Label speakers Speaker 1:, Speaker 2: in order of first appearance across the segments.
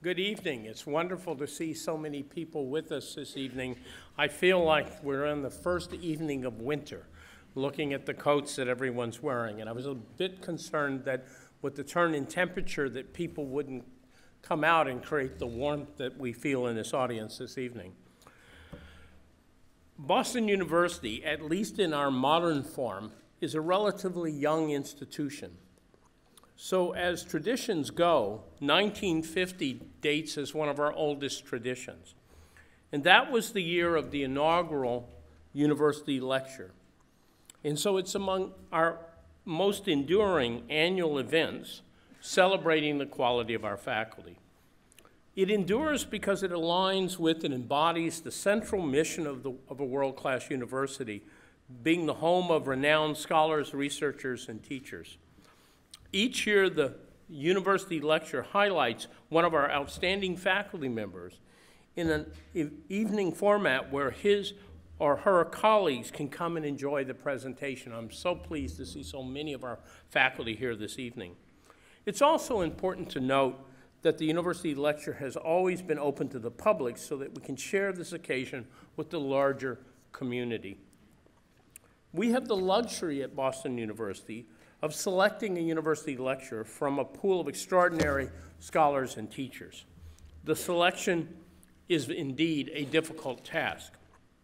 Speaker 1: Good evening. It's wonderful to see so many people with us this evening. I feel like we're in the first evening of winter, looking at the coats that everyone's wearing. And I was a bit concerned that with the turn in temperature that people wouldn't come out and create the warmth that we feel in this audience this evening. Boston University, at least in our modern form, is a relatively young institution. So as traditions go, 1950 dates as one of our oldest traditions. And that was the year of the inaugural university lecture. And so it's among our most enduring annual events celebrating the quality of our faculty. It endures because it aligns with and embodies the central mission of a world-class university, being the home of renowned scholars, researchers, and teachers. Each year, the university lecture highlights one of our outstanding faculty members in an evening format where his or her colleagues can come and enjoy the presentation. I'm so pleased to see so many of our faculty here this evening. It's also important to note that the university lecture has always been open to the public so that we can share this occasion with the larger community. We have the luxury at Boston University of selecting a university lecturer from a pool of extraordinary scholars and teachers. The selection is indeed a difficult task.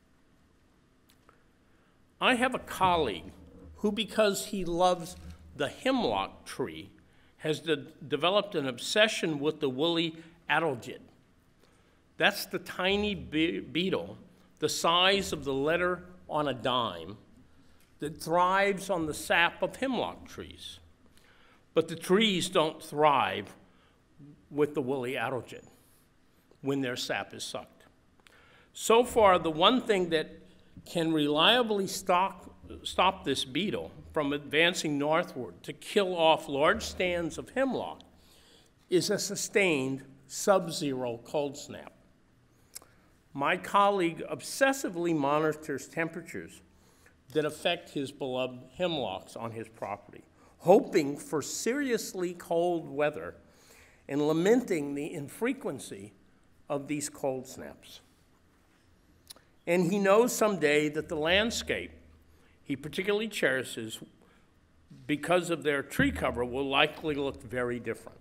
Speaker 1: I have a colleague who, because he loves the hemlock tree, has developed an obsession with the woolly adelgid. That's the tiny beetle, the size of the letter on a dime, that thrives on the sap of hemlock trees. But the trees don't thrive with the woolly adelgid when their sap is sucked. So far, the one thing that can reliably stop this beetle from advancing northward to kill off large stands of hemlock is a sustained sub-zero cold snap. My colleague obsessively monitors temperatures that affect his beloved hemlocks on his property, hoping for seriously cold weather and lamenting the infrequency of these cold snaps. And he knows someday that the landscape he particularly cherishes because of their tree cover will likely look very different.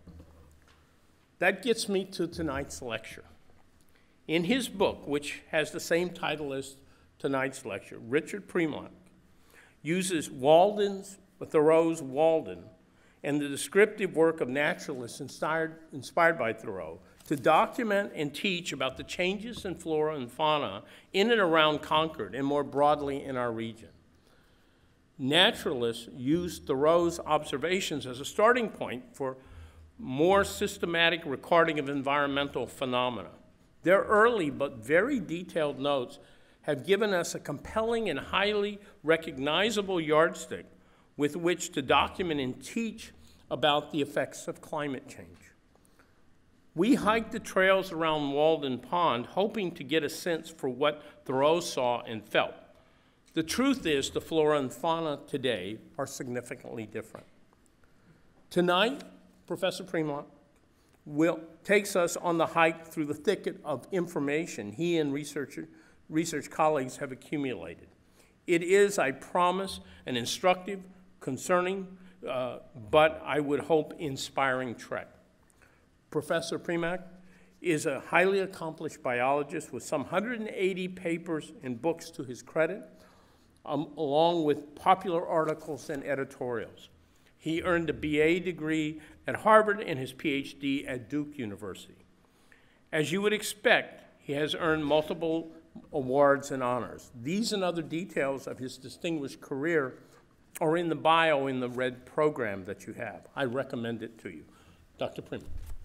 Speaker 1: That gets me to tonight's lecture. In his book, which has the same title as tonight's lecture, Richard Primack uses Thoreau's Walden and the descriptive work of naturalists inspired by Thoreau to document and teach about the changes in flora and fauna in and around Concord and more broadly in our region. Naturalists used Thoreau's observations as a starting point for more systematic recording of environmental phenomena. Their early but very detailed notes have given us a compelling and highly recognizable yardstick with which to document and teach about the effects of climate change. We hiked the trails around Walden Pond hoping to get a sense for what Thoreau saw and felt. The truth is the flora and fauna today are significantly different. Tonight, Professor Primack takes us on the hike through the thicket of information he and research colleagues have accumulated. It is, I promise, an instructive, concerning, but I would hope inspiring trek. Professor Primack is a highly accomplished biologist with some 180 papers and books to his credit, along with popular articles and editorials. He earned a BA degree at Harvard and his PhD at Duke University. As you would expect, he has earned multiple awards and honors. These and other details of his distinguished career are in the bio in the red program that you have. I recommend it to you. Dr. Primack.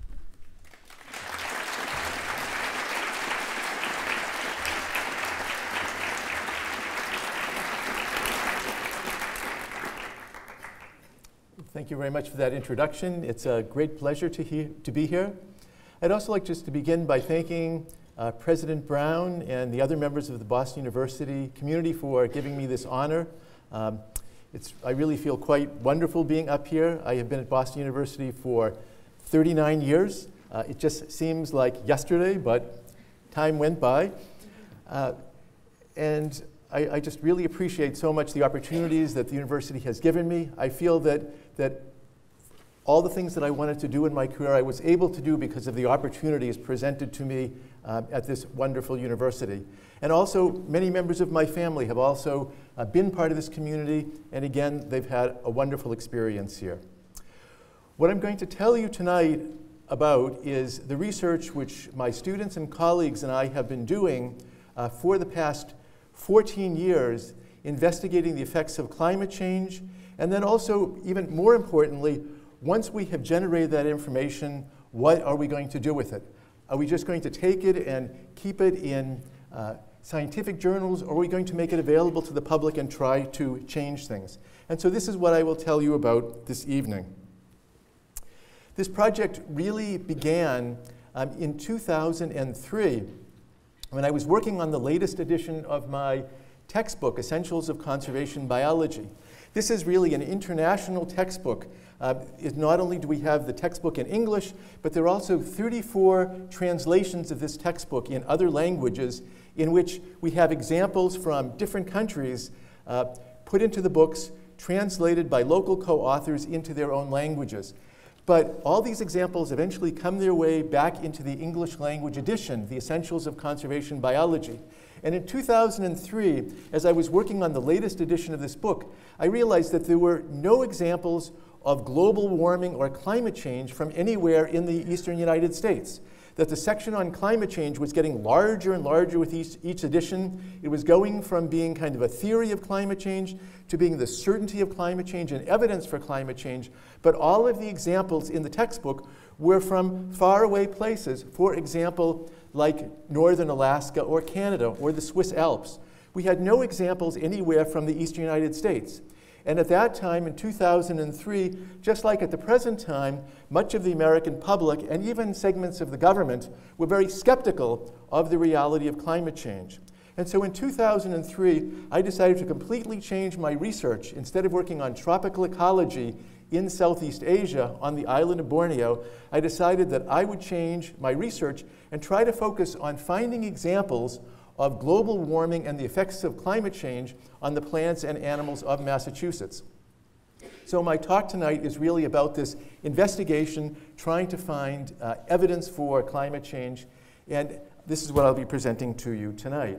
Speaker 2: Thank you very much for that introduction. It's a great pleasure to be here. I'd also like just to begin by thanking President Brown and the other members of the Boston University community for giving me this honor. I really feel quite wonderful being up here. I have been at Boston University for 39 years. It just seems like yesterday, but time went by. And I just really appreciate so much the opportunities that the university has given me. I feel that all the things that I wanted to do in my career, I was able to do because of the opportunities presented to me at this wonderful university. And also, many members of my family have also been part of this community, and again, they've had a wonderful experience here. What I'm going to tell you tonight about is the research which my students and colleagues and I have been doing for the past 14 years, investigating the effects of climate change, and then also, even more importantly, once we have generated that information, what are we going to do with it? Are we just going to take it and keep it in scientific journals, or are we going to make it available to the public and try to change things? And so this is what I will tell you about this evening. This project really began in 2003 when I was working on the latest edition of my textbook, Essentials of Conservation Biology. This is really an international textbook. Not only do we have the textbook in English, but there are also 34 translations of this textbook in other languages in which we have examples from different countries put into the books, translated by local co-authors into their own languages. But all these examples eventually come their way back into the English language edition, the Essentials of Conservation Biology. And in 2003, as I was working on the latest edition of this book, I realized that there were no examples of global warming or climate change from anywhere in the eastern United States. That the section on climate change was getting larger and larger with each edition. It was going from being kind of a theory of climate change to being the certainty of climate change and evidence for climate change. But all of the examples in the textbook were from faraway places, for example, like northern Alaska or Canada or the Swiss Alps. We had no examples anywhere from the eastern United States. And at that time, in 2003, just like at the present time, much of the American public and even segments of the government were very skeptical of the reality of climate change. And so in 2003, I decided to completely change my research. Instead of working on tropical ecology in Southeast Asia on the island of Borneo, I decided that I would change my research and try to focus on finding examples of global warming and the effects of climate change on the plants and animals of Massachusetts. So my talk tonight is really about this investigation, trying to find evidence for climate change, and this is what I'll be presenting to you tonight.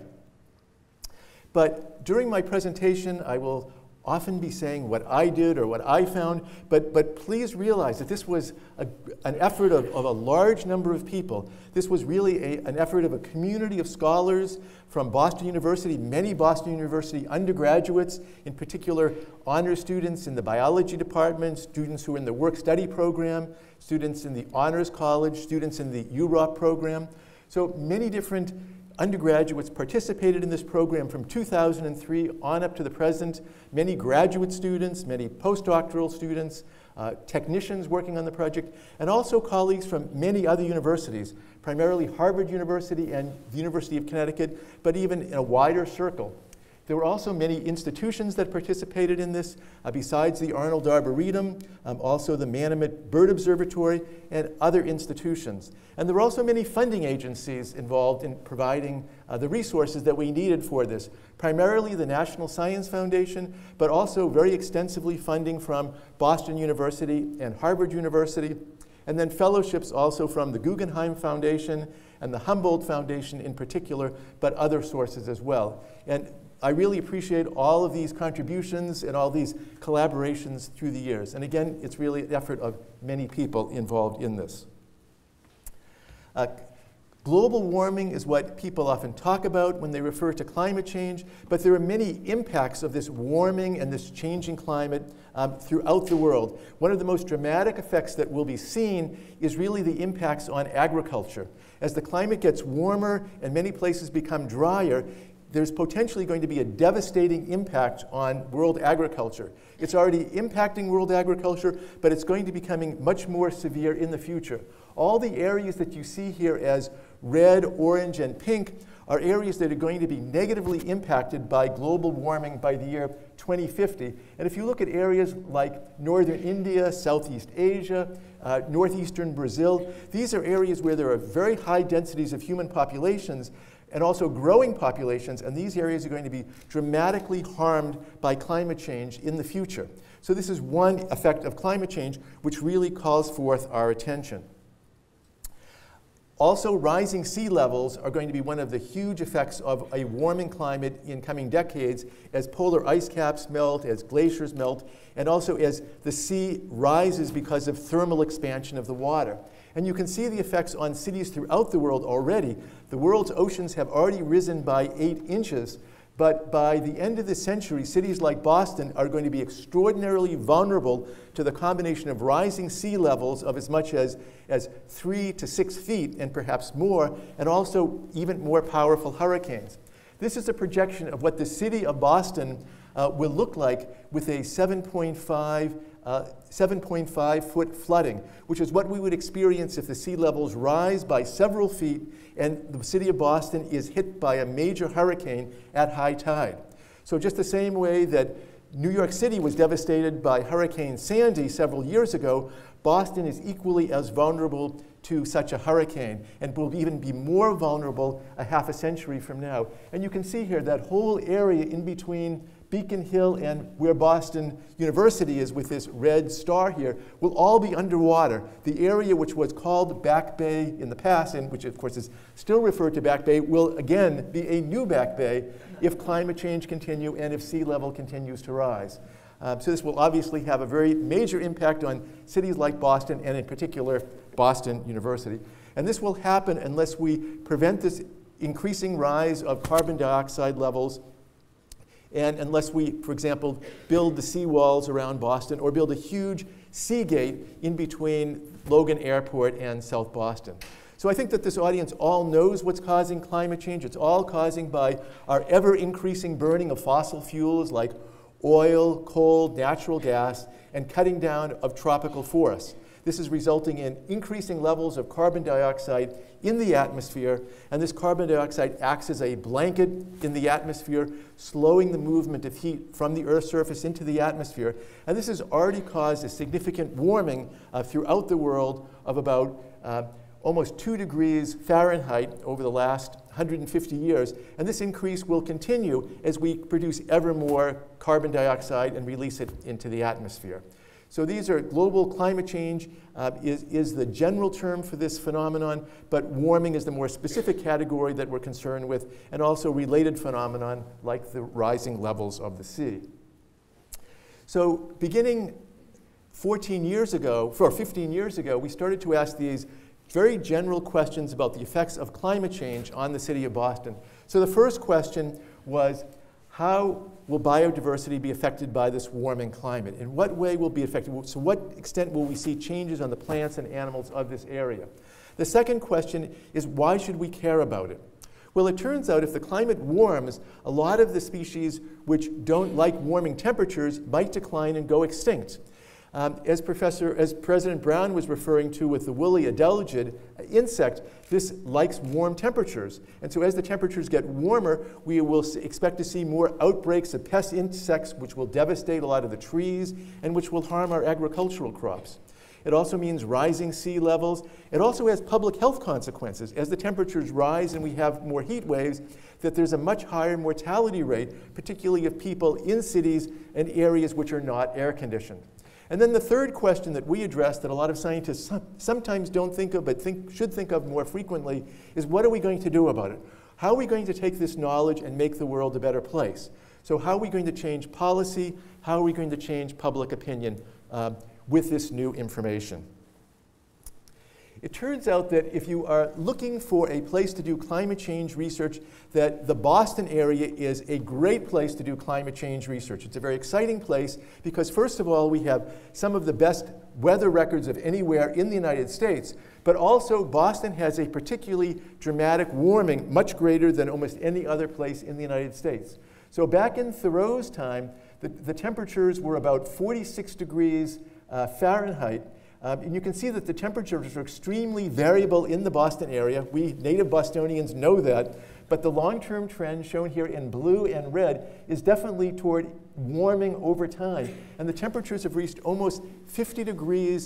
Speaker 2: But during my presentation, I will often be saying what I did or what I found, but please realize that this was an effort of a large number of people. This was really an effort of a community of scholars from Boston University, many Boston University undergraduates, in particular honor students in the biology department, students who are in the work-study program, students in the honors college, students in the UROP program. So many different undergraduates participated in this program from 2003 on up to the present. Many graduate students, many postdoctoral students, technicians working on the project, and also colleagues from many other universities, primarily Harvard University and the University of Connecticut, but even in a wider circle. There were also many institutions that participated in this, besides the Arnold Arboretum, also the Manomet Bird Observatory, and other institutions. And there were also many funding agencies involved in providing the resources that we needed for this, primarily the National Science Foundation, but also very extensively funding from Boston University and Harvard University, and then fellowships also from the Guggenheim Foundation and the Humboldt Foundation in particular, but other sources as well. And I really appreciate all of these contributions and all these collaborations through the years. And again, it's really an effort of many people involved in this. Global warming is what people often talk about when they refer to climate change, but there are many impacts of this warming and this changing climate throughout the world. One of the most dramatic effects that will be seen is really the impacts on agriculture. As the climate gets warmer and many places become drier, there's potentially going to be a devastating impact on world agriculture. It's already impacting world agriculture, but it's going to be becoming much more severe in the future. All the areas that you see here as red, orange, and pink are areas that are going to be negatively impacted by global warming by the year 2050. And if you look at areas like northern India, Southeast Asia, northeastern Brazil. These are areas where there are very high densities of human populations and also growing populations, and these areas are going to be dramatically harmed by climate change in the future. So this is one effect of climate change which really calls forth our attention. Also, rising sea levels are going to be one of the huge effects of a warming climate in coming decades as polar ice caps melt, as glaciers melt, and also as the sea rises because of thermal expansion of the water. And you can see the effects on cities throughout the world already. The world's oceans have already risen by 8 inches, but by the end of the century, cities like Boston are going to be extraordinarily vulnerable to the combination of rising sea levels of as much as 3 to 6 feet and perhaps more, and also even more powerful hurricanes. This is a projection of what the city of Boston will look like with a 7.5 foot flooding, which is what we would experience if the sea levels rise by several feet and the city of Boston is hit by a major hurricane at high tide. So just the same way that New York City was devastated by Hurricane Sandy several years ago, Boston is equally as vulnerable to such a hurricane and will even be more vulnerable a half a century from now. And you can see here that whole area in between Beacon Hill and where Boston University is with this red star here will all be underwater. The area which was called Back Bay in the past, and which of course is still referred to Back Bay, will again be a new Back Bay if climate change continues and if sea level continues to rise. So this will obviously have a very major impact on cities like Boston and in particular Boston University. And this will happen unless we prevent this increasing rise of carbon dioxide levels, and unless we, for example, build the seawalls around Boston or build a huge sea gate in between Logan Airport and South Boston. So I think that this audience all knows what's causing climate change. It's all causing by our ever-increasing burning of fossil fuels like oil, coal, natural gas, and cutting down of tropical forests. This is resulting in increasing levels of carbon dioxide in the atmosphere, and this carbon dioxide acts as a blanket in the atmosphere, slowing the movement of heat from the Earth's surface into the atmosphere. And this has already caused a significant warming throughout the world of about almost 2 degrees Fahrenheit over the last 150 years. And this increase will continue as we produce ever more carbon dioxide and release it into the atmosphere. So these are global climate change is the general term for this phenomenon, but warming is the more specific category that we're concerned with, and also related phenomenon like the rising levels of the sea. So beginning 15 years ago, we started to ask these very general questions about the effects of climate change on the city of Boston. So the first question was, how will biodiversity be affected by this warming climate? In what way will it be affected? So what extent will we see changes on the plants and animals of this area? The second question is, why should we care about it? Well, it turns out if the climate warms, a lot of the species which don't like warming temperatures might decline and go extinct. As President Brown was referring to with the woolly adelgid insect, this likes warm temperatures. And so as the temperatures get warmer, we will expect to see more outbreaks of pest insects which will devastate a lot of the trees and which will harm our agricultural crops. It also means rising sea levels. It also has public health consequences. As the temperatures rise and we have more heat waves, that there's a much higher mortality rate, particularly of people in cities and areas which are not air conditioned. And then the third question that we address that a lot of scientists sometimes don't think of but should think of more frequently is, what are we going to do about it? How are we going to take this knowledge and make the world a better place? So how are we going to change policy? How are we going to change public opinion with this new information? It turns out that if you are looking for a place to do climate change research, that the Boston area is a great place to do climate change research. It's a very exciting place because, first of all, we have some of the best weather records of anywhere in the United States, but also Boston has a particularly dramatic warming, much greater than almost any other place in the United States. So back in Thoreau's time, the temperatures were about 46 degrees Fahrenheit. And you can see that the temperatures are extremely variable in the Boston area. We native Bostonians know that. But the long-term trend shown here in blue and red is definitely toward warming over time. And the temperatures have reached almost 50 degrees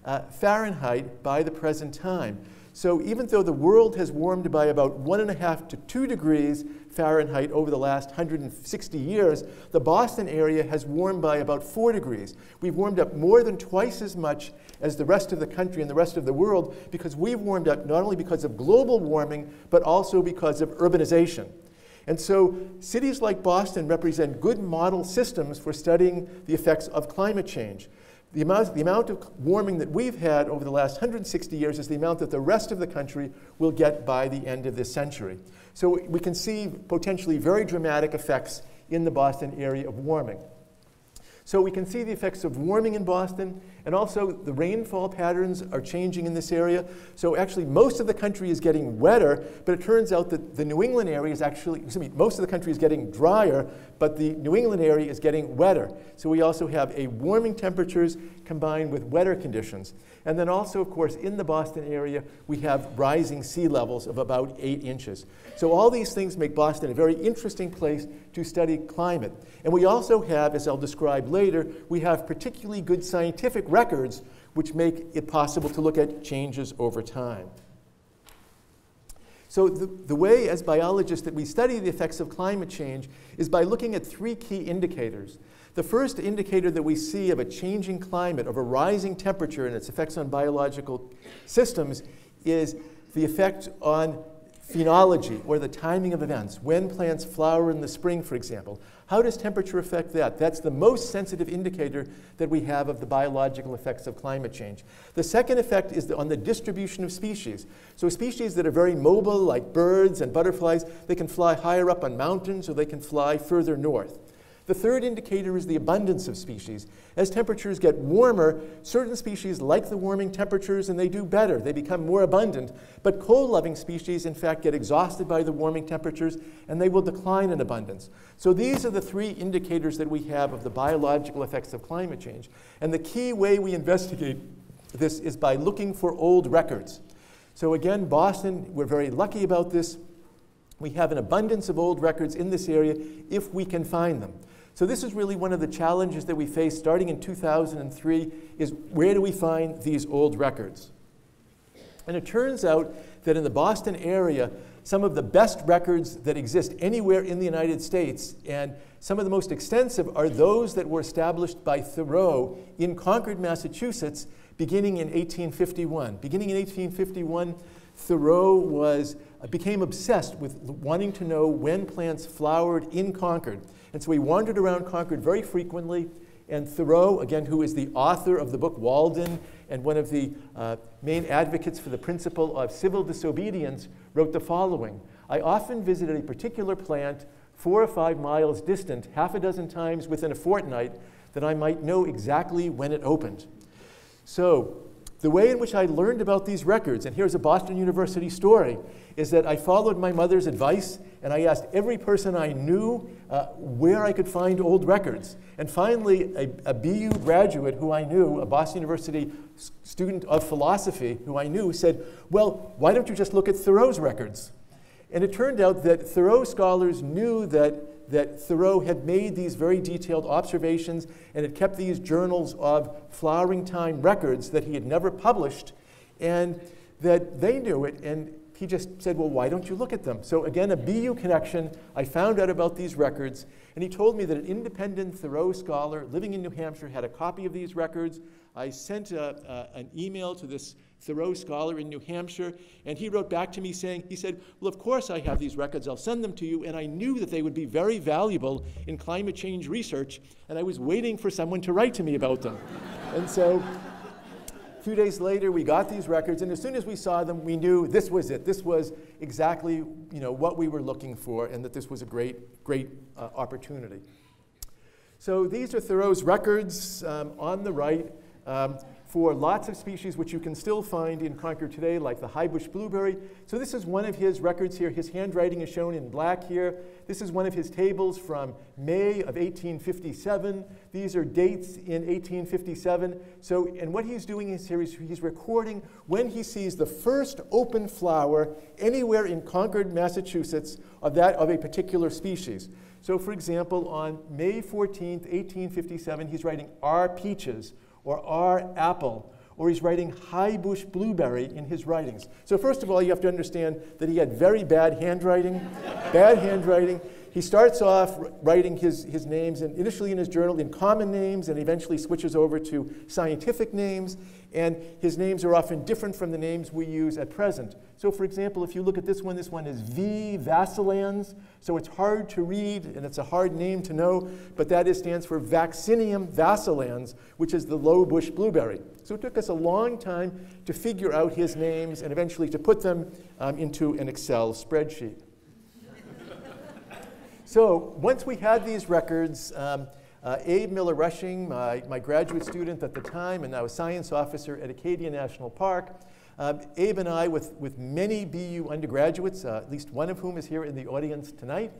Speaker 2: Fahrenheit by the present time. So even though the world has warmed by about 1.5 to 2 degrees Fahrenheit over the last 160 years, the Boston area has warmed by about 4 degrees. We've warmed up more than twice as much as the rest of the country and the rest of the world because we've warmed up not only because of global warming, but also because of urbanization. And so cities like Boston represent good model systems for studying the effects of climate change. The amount of warming that we've had over the last 160 years is the amount that the rest of the country will get by the end of this century. So we can see potentially very dramatic effects in the Boston area of warming. So we can see the effects of warming in Boston, and also the rainfall patterns are changing in this area. So actually most of the country is getting wetter, but it turns out that the New England area is actually, most of the country is getting drier, but the New England area is getting wetter. So we also have a warming temperatures combined with wetter conditions. And then also, of course, in the Boston area, we have rising sea levels of about 8 inches. So all these things make Boston a very interesting place to study climate. And we also have, as I'll describe later, we have particularly good scientific records which make it possible to look at changes over time. So the way, as biologists, that we study the effects of climate change is by looking at 3 key indicators. The first indicator that we see of a changing climate, of a rising temperature and its effects on biological systems, is the effect on phenology, or the timing of events. When plants flower in the spring, for example. How does temperature affect that? That's the most sensitive indicator that we have of the biological effects of climate change. The second effect is on the distribution of species. So species that are very mobile, like birds and butterflies, they can fly higher up on mountains or they can fly further north. The third indicator is the abundance of species. As temperatures get warmer, certain species like the warming temperatures and they do better. They become more abundant. But cold-loving species, in fact, get exhausted by the warming temperatures and they will decline in abundance. So these are the 3 indicators that we have of the biological effects of climate change. And the key way we investigate this is by looking for old records. So again, Boston, we're very lucky about this. We have an abundance of old records in this area if we can find them. So this is really one of the challenges that we face starting in 2003 is where do we find these old records? And it turns out that in the Boston area, some of the best records that exist anywhere in the United States, and some of the most extensive, are those that were established by Thoreau in Concord, Massachusetts, beginning in 1851. Beginning in 1851, Thoreau became obsessed with wanting to know when plants flowered in Concord. And so he wandered around Concord very frequently, and Thoreau, again, who is the author of the book Walden and one of the main advocates for the principle of civil disobedience, wrote the following: I often visited a particular plant 4 or 5 miles distant, half a dozen times within a fortnight, that I might know exactly when it opened. So the way in which I learned about these records, and here's a Boston University story, is that I followed my mother's advice and I asked every person I knew where I could find old records. And finally, a BU graduate who I knew, a Boston University student of philosophy who I knew, said, well, why don't you just look at Thoreau's records? And it turned out that Thoreau scholars knew that Thoreau had made these very detailed observations and had kept these journals of flowering time records that he had never published, and that they knew it, and he just said, well, why don't you look at them? So again, a BU connection. I found out about these records, and he told me that an independent Thoreau scholar living in New Hampshire had a copy of these records. I sent an email to this Thoreau scholar in New Hampshire, and he wrote back to me saying, he said, well, of course I have these records, I'll send them to you, and I knew that they would be very valuable in climate change research, and I was waiting for someone to write to me about them. And so a few days later, we got these records, and as soon as we saw them, we knew this was it. This was exactly what we were looking for, and that this was a great opportunity. So these are Thoreau's records on the right. For lots of species which you can still find in Concord today, like the high-bush blueberry. So this is one of his records here. His handwriting is shown in black here. This is one of his tables from May of 1857. These are dates in 1857. So, and what he's doing is here, he's recording when he sees the first open flower anywhere in Concord, Massachusetts, of a particular species. So for example, on May 14th, 1857, he's writing R. peaches, or R. apple, or he's writing high bush blueberry in his writings. So first of all, you have to understand that he had very bad handwriting, He starts off writing his names initially in his journal in common names, and eventually switches over to scientific names. And his names are often different from the names we use at present. So for example, if you look at this one is V. vacillans. So it's hard to read, and it's a hard name to know, but that stands for Vaccinium vacillans, which is the low bush blueberry. So it took us a long time to figure out his names and eventually to put them into an Excel spreadsheet. So once we had these records, Abe Miller-Rushing, my graduate student at the time and now a science officer at Acadia National Park, Abe and I, with many BU undergraduates, at least one of whom is here in the audience tonight,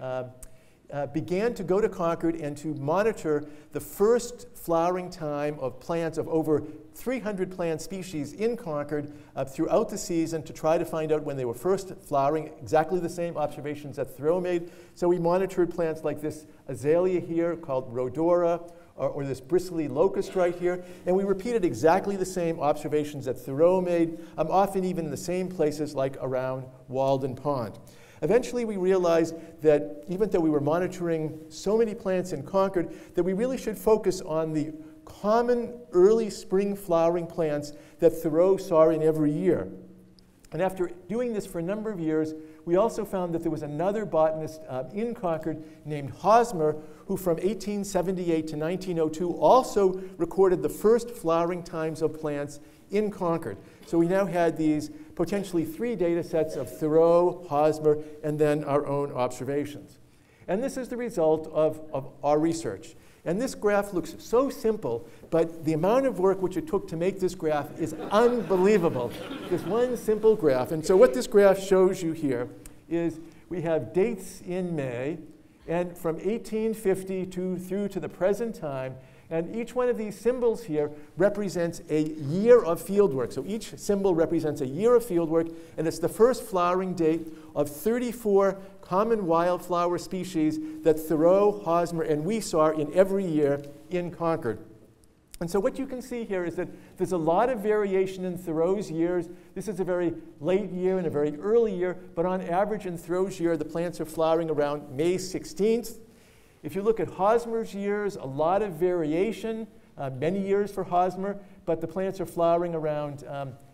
Speaker 2: began to go to Concord and to monitor the first flowering time of plants of over 300 plant species in Concord throughout the season to try to find out when they were first flowering, exactly the same observations that Thoreau made. So we monitored plants like this azalea here called rhodora, or this bristly locust right here, and we repeated exactly the same observations that Thoreau made, often even in the same places like around Walden Pond. Eventually we realized that even though we were monitoring so many plants in Concord, that we really should focus on the common early spring flowering plants that Thoreau saw in every year. And after doing this for a number of years, we also found that there was another botanist in Concord named Hosmer, who from 1878 to 1902 also recorded the first flowering times of plants in Concord. So we now had these potentially 3 data sets of Thoreau, Hosmer, and then our own observations. And this is the result of our research. And this graph looks so simple, but the amount of work which it took to make this graph is unbelievable. This one simple graph. And so what this graph shows you here is we have dates in May, and from 1850 through to the present time, and each one of these symbols here represents a year of fieldwork. So each symbol represents a year of fieldwork, and it's the first flowering date of 34 common wildflower species that Thoreau, Hosmer, and we saw in every year in Concord. And so what you can see here is that there's a lot of variation in Thoreau's years. This is a very late year and a very early year, but on average in Thoreau's year, the plants are flowering around May 16th. If you look at Hosmer's years, a lot of variation, many years for Hosmer, but the plants are flowering around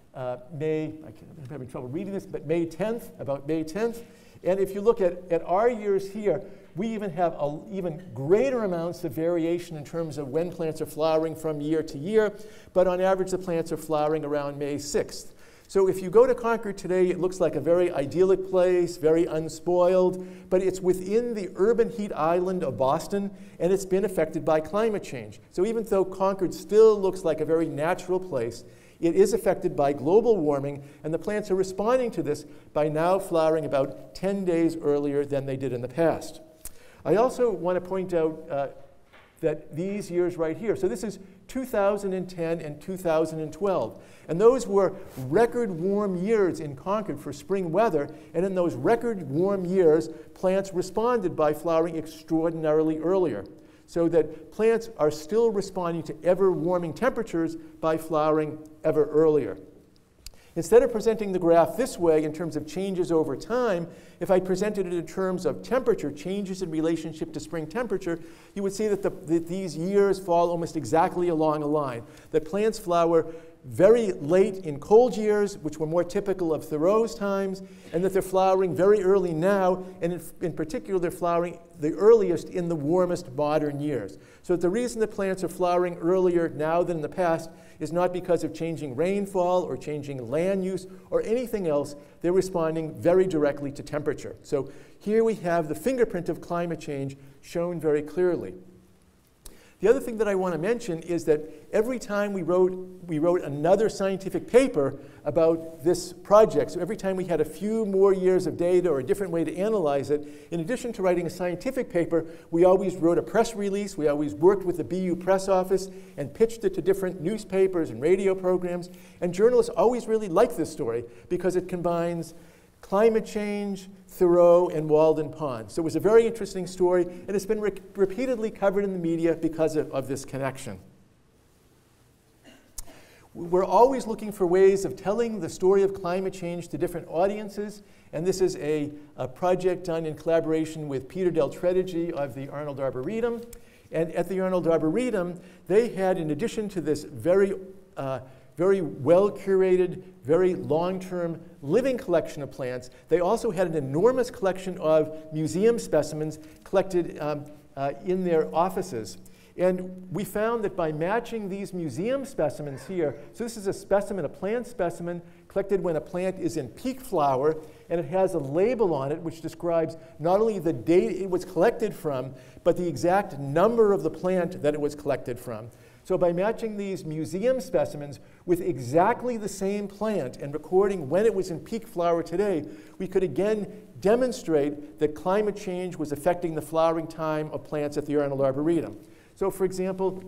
Speaker 2: May, I'm having trouble reading this, but May 10th, about May 10th. And if you look at our years here, we even have even greater amounts of variation in terms of when plants are flowering from year to year, but on average the plants are flowering around May 6th. So if you go to Concord today, it looks like a very idyllic place, very unspoiled, but it's within the urban heat island of Boston, and it's been affected by climate change. So even though Concord still looks like a very natural place, it is affected by global warming, and the plants are responding to this by now flowering about 10 days earlier than they did in the past. I also want to point out that these years right here, so this is 2010 and 2012, and those were record warm years in Concord for spring weather, and in those record warm years, plants responded by flowering extraordinarily earlier. So that plants are still responding to ever warming temperatures by flowering ever earlier. Instead of presenting the graph this way in terms of changes over time, if I presented it in terms of temperature, changes in relationship to spring temperature, you would see that these years fall almost exactly along a line. That plants flower very late in cold years, which were more typical of Thoreau's times, and that they're flowering very early now, and in particular they're flowering the earliest in the warmest modern years. So the reason that plants are flowering earlier now than in the past is not because of changing rainfall or changing land use or anything else. They're responding very directly to temperature. So here we have the fingerprint of climate change shown very clearly. The other thing that I want to mention is that every time we wrote another scientific paper about this project, so every time we had a few more years of data or a different way to analyze it, in addition to writing a scientific paper, we always wrote a press release, we always worked with the BU press office and pitched it to different newspapers and radio programs, and journalists always really liked this story because it combines climate change, Thoreau, and Walden Pond. So it was a very interesting story, and it's been repeatedly covered in the media because of this connection. We're always looking for ways of telling the story of climate change to different audiences, and this is a project done in collaboration with Peter Del Tredici of the Arnold Arboretum. And at the Arnold Arboretum, they had, in addition to this very well-curated, very long-term living collection of plants, they also had an enormous collection of museum specimens collected in their offices. And we found that by matching these museum specimens here, so this is a specimen, a plant specimen, collected when a plant is in peak flower, and it has a label on it which describes not only the date it was collected from, but the exact number of the plant that it was collected from. So by matching these museum specimens with exactly the same plant and recording when it was in peak flower today, we could again demonstrate that climate change was affecting the flowering time of plants at the Arnold Arboretum. So for example,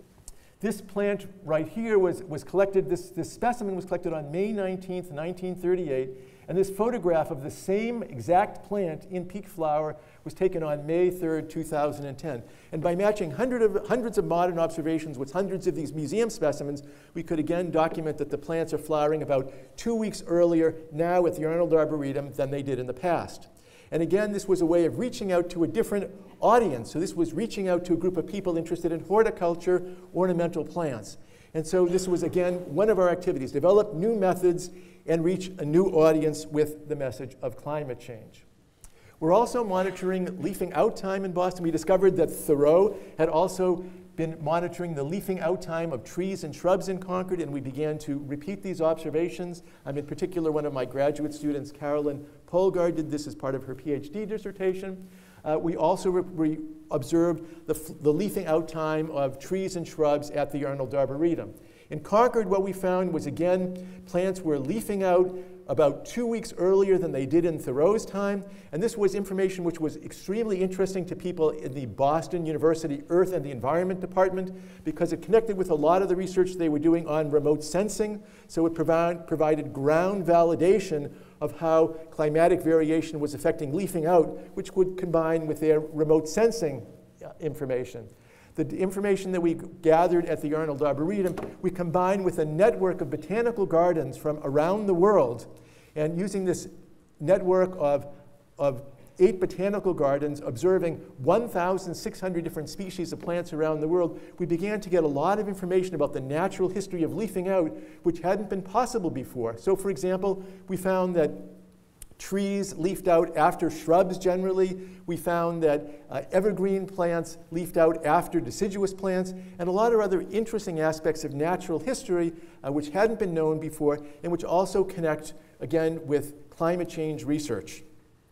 Speaker 2: this plant right here was collected, this specimen was collected on May 19th, 1938, and this photograph of the same exact plant in peak flower was taken on May 3rd, 2010. And by matching hundreds of modern observations with hundreds of these museum specimens, we could again document that the plants are flowering about 2 weeks earlier now at the Arnold Arboretum than they did in the past. And again, this was a way of reaching out to a different audience. So this was reaching out to a group of people interested in horticulture, ornamental plants. And so this was, again, one of our activities, develop new methods and reach a new audience with the message of climate change. We're also monitoring leafing out time in Boston. We discovered that Thoreau had also been monitoring the leafing out time of trees and shrubs in Concord, and we began to repeat these observations. In particular, one of my graduate students, Carolyn Polgar, did this as part of her PhD dissertation. We also observed the leafing out time of trees and shrubs at the Arnold Arboretum. In Concord, what we found was, again, plants were leafing out about 2 weeks earlier than they did in Thoreau's time. And this was information which was extremely interesting to people in the Boston University Earth and the Environment Department because it connected with a lot of the research they were doing on remote sensing. So it provided ground validation of how climatic variation was affecting leafing out, which would combine with their remote sensing information. The information that we gathered at the Arnold Arboretum, we combined with a network of botanical gardens from around the world. And using this network of 8 botanical gardens, observing 1,600 different species of plants around the world, we began to get a lot of information about the natural history of leafing out, which hadn't been possible before. So for example, we found that trees leafed out after shrubs generally. We found that evergreen plants leafed out after deciduous plants, and a lot of other interesting aspects of natural history which hadn't been known before and which also connect, again, with climate change research.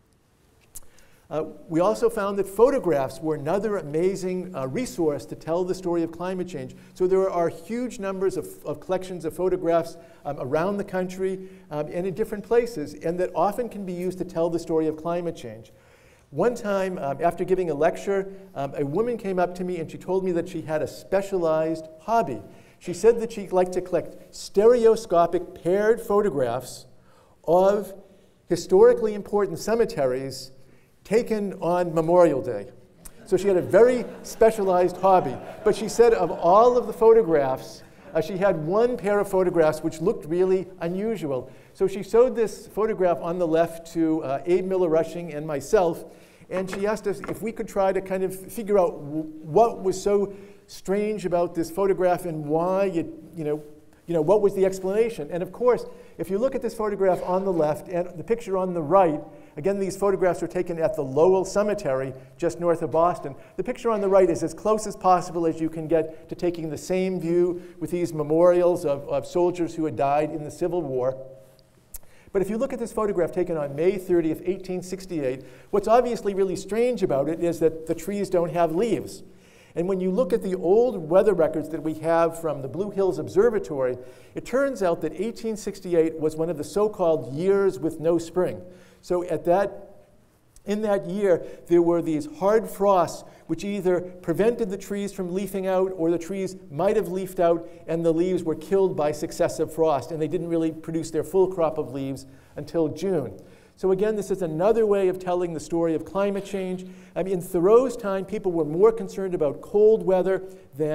Speaker 2: We also found that photographs were another amazing resource to tell the story of climate change. So there are huge numbers of collections of photographs around the country and in different places, and that often can be used to tell the story of climate change. One time, after giving a lecture, a woman came up to me and she told me that she had a specialized hobby. She said that she liked to collect stereoscopic paired photographs of historically important cemeteries taken on Memorial Day. So she had a very specialized hobby. But she said of all of the photographs, she had one pair of photographs which looked really unusual. So she showed this photograph on the left to Abe Miller-Rushing and myself, and she asked us if we could try to kind of figure out what was so strange about this photograph and why what was the explanation. And of course, if you look at this photograph on the left and the picture on the right, again, these photographs were taken at the Lowell Cemetery, just north of Boston. The picture on the right is as close as possible as you can get to taking the same view with these memorials of soldiers who had died in the Civil War. But if you look at this photograph taken on May 30th, 1868, what's obviously really strange about it is that the trees don't have leaves. And when you look at the old weather records that we have from the Blue Hills Observatory, it turns out that 1868 was one of the so-called years with no spring. So in that year, there were these hard frosts which either prevented the trees from leafing out or the trees might have leafed out and the leaves were killed by successive frost, and they didn't really produce their full crop of leaves until June. So again, this is another way of telling the story of climate change. In Thoreau's time, people were more concerned about cold weather than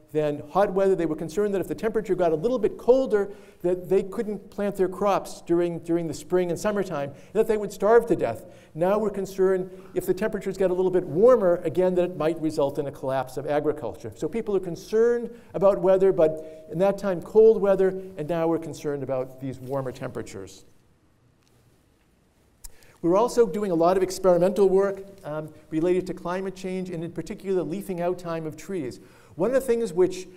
Speaker 2: than hot weather. They were concerned that if the temperature got a little bit colder, that they couldn't plant their crops during the spring and summertime, and that they would starve to death. Now we're concerned if the temperatures get a little bit warmer, again, that it might result in a collapse of agriculture. So people are concerned about weather, but in that time, cold weather, and now we're concerned about these warmer temperatures. We're also doing a lot of experimental work related to climate change, and in particular, the leafing out time of trees. One of the things which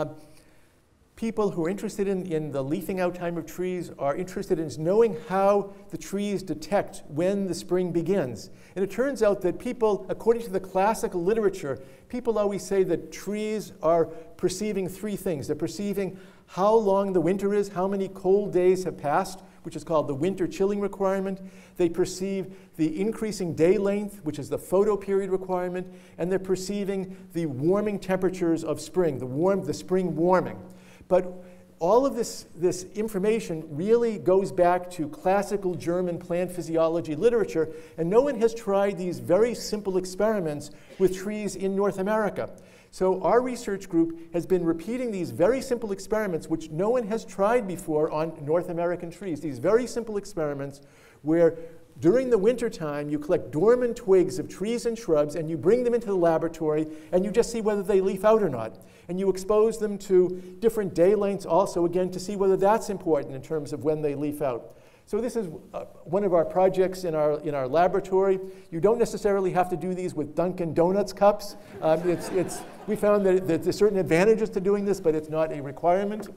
Speaker 2: people who are interested in the leafing out time of trees are interested in is knowing how the trees detect when the spring begins. And it turns out that people, according to the classical literature, people always say that trees are perceiving three things. They're perceiving how long the winter is, how many cold days have passed, which is called the winter chilling requirement. They perceive the increasing day length, which is the photoperiod requirement, and they're perceiving the warming temperatures of spring, the spring warming. But all of this information really goes back to classical German plant physiology literature, and no one has tried these very simple experiments with trees in North America. So our research group has been repeating these very simple experiments, which no one has tried before on North American trees. These very simple experiments where during the winter time, you collect dormant twigs of trees and shrubs, and you bring them into the laboratory, and you just see whether they leaf out or not. And you expose them to different day lengths also, again, to see whether that's important in terms of when they leaf out. So this is one of our projects in our laboratory. You don't necessarily have to do these with Dunkin' Donuts cups. We found that there's certain advantages to doing this, but it's not a requirement.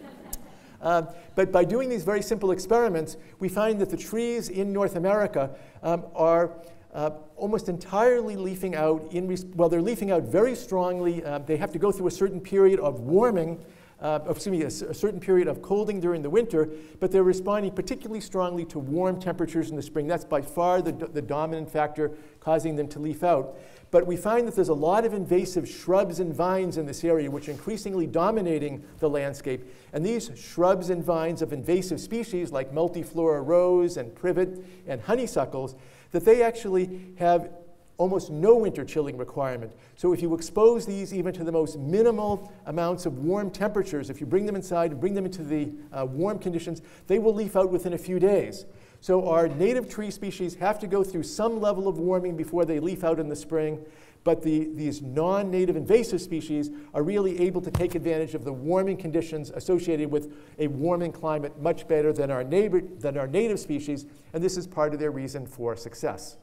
Speaker 2: But by doing these very simple experiments, we find that the trees in North America are almost entirely leafing out. They're leafing out very strongly. They have to go through a certain period of warming, a certain period of colding during the winter, but they're responding particularly strongly to warm temperatures in the spring. That's by far the dominant factor causing them to leaf out. But we find that there's a lot of invasive shrubs and vines in this area, which are increasingly dominating the landscape. And these shrubs and vines of invasive species like multiflora rose and privet and honeysuckles, that they actually have almost no winter chilling requirement. So if you expose these even to the most minimal amounts of warm temperatures, if you bring them inside and bring them into the warm conditions, they will leaf out within a few days. So our native tree species have to go through some level of warming before they leaf out in the spring, but these non-native invasive species are really able to take advantage of the warming conditions associated with a warming climate much better than our native species, and this is part of their reason for success.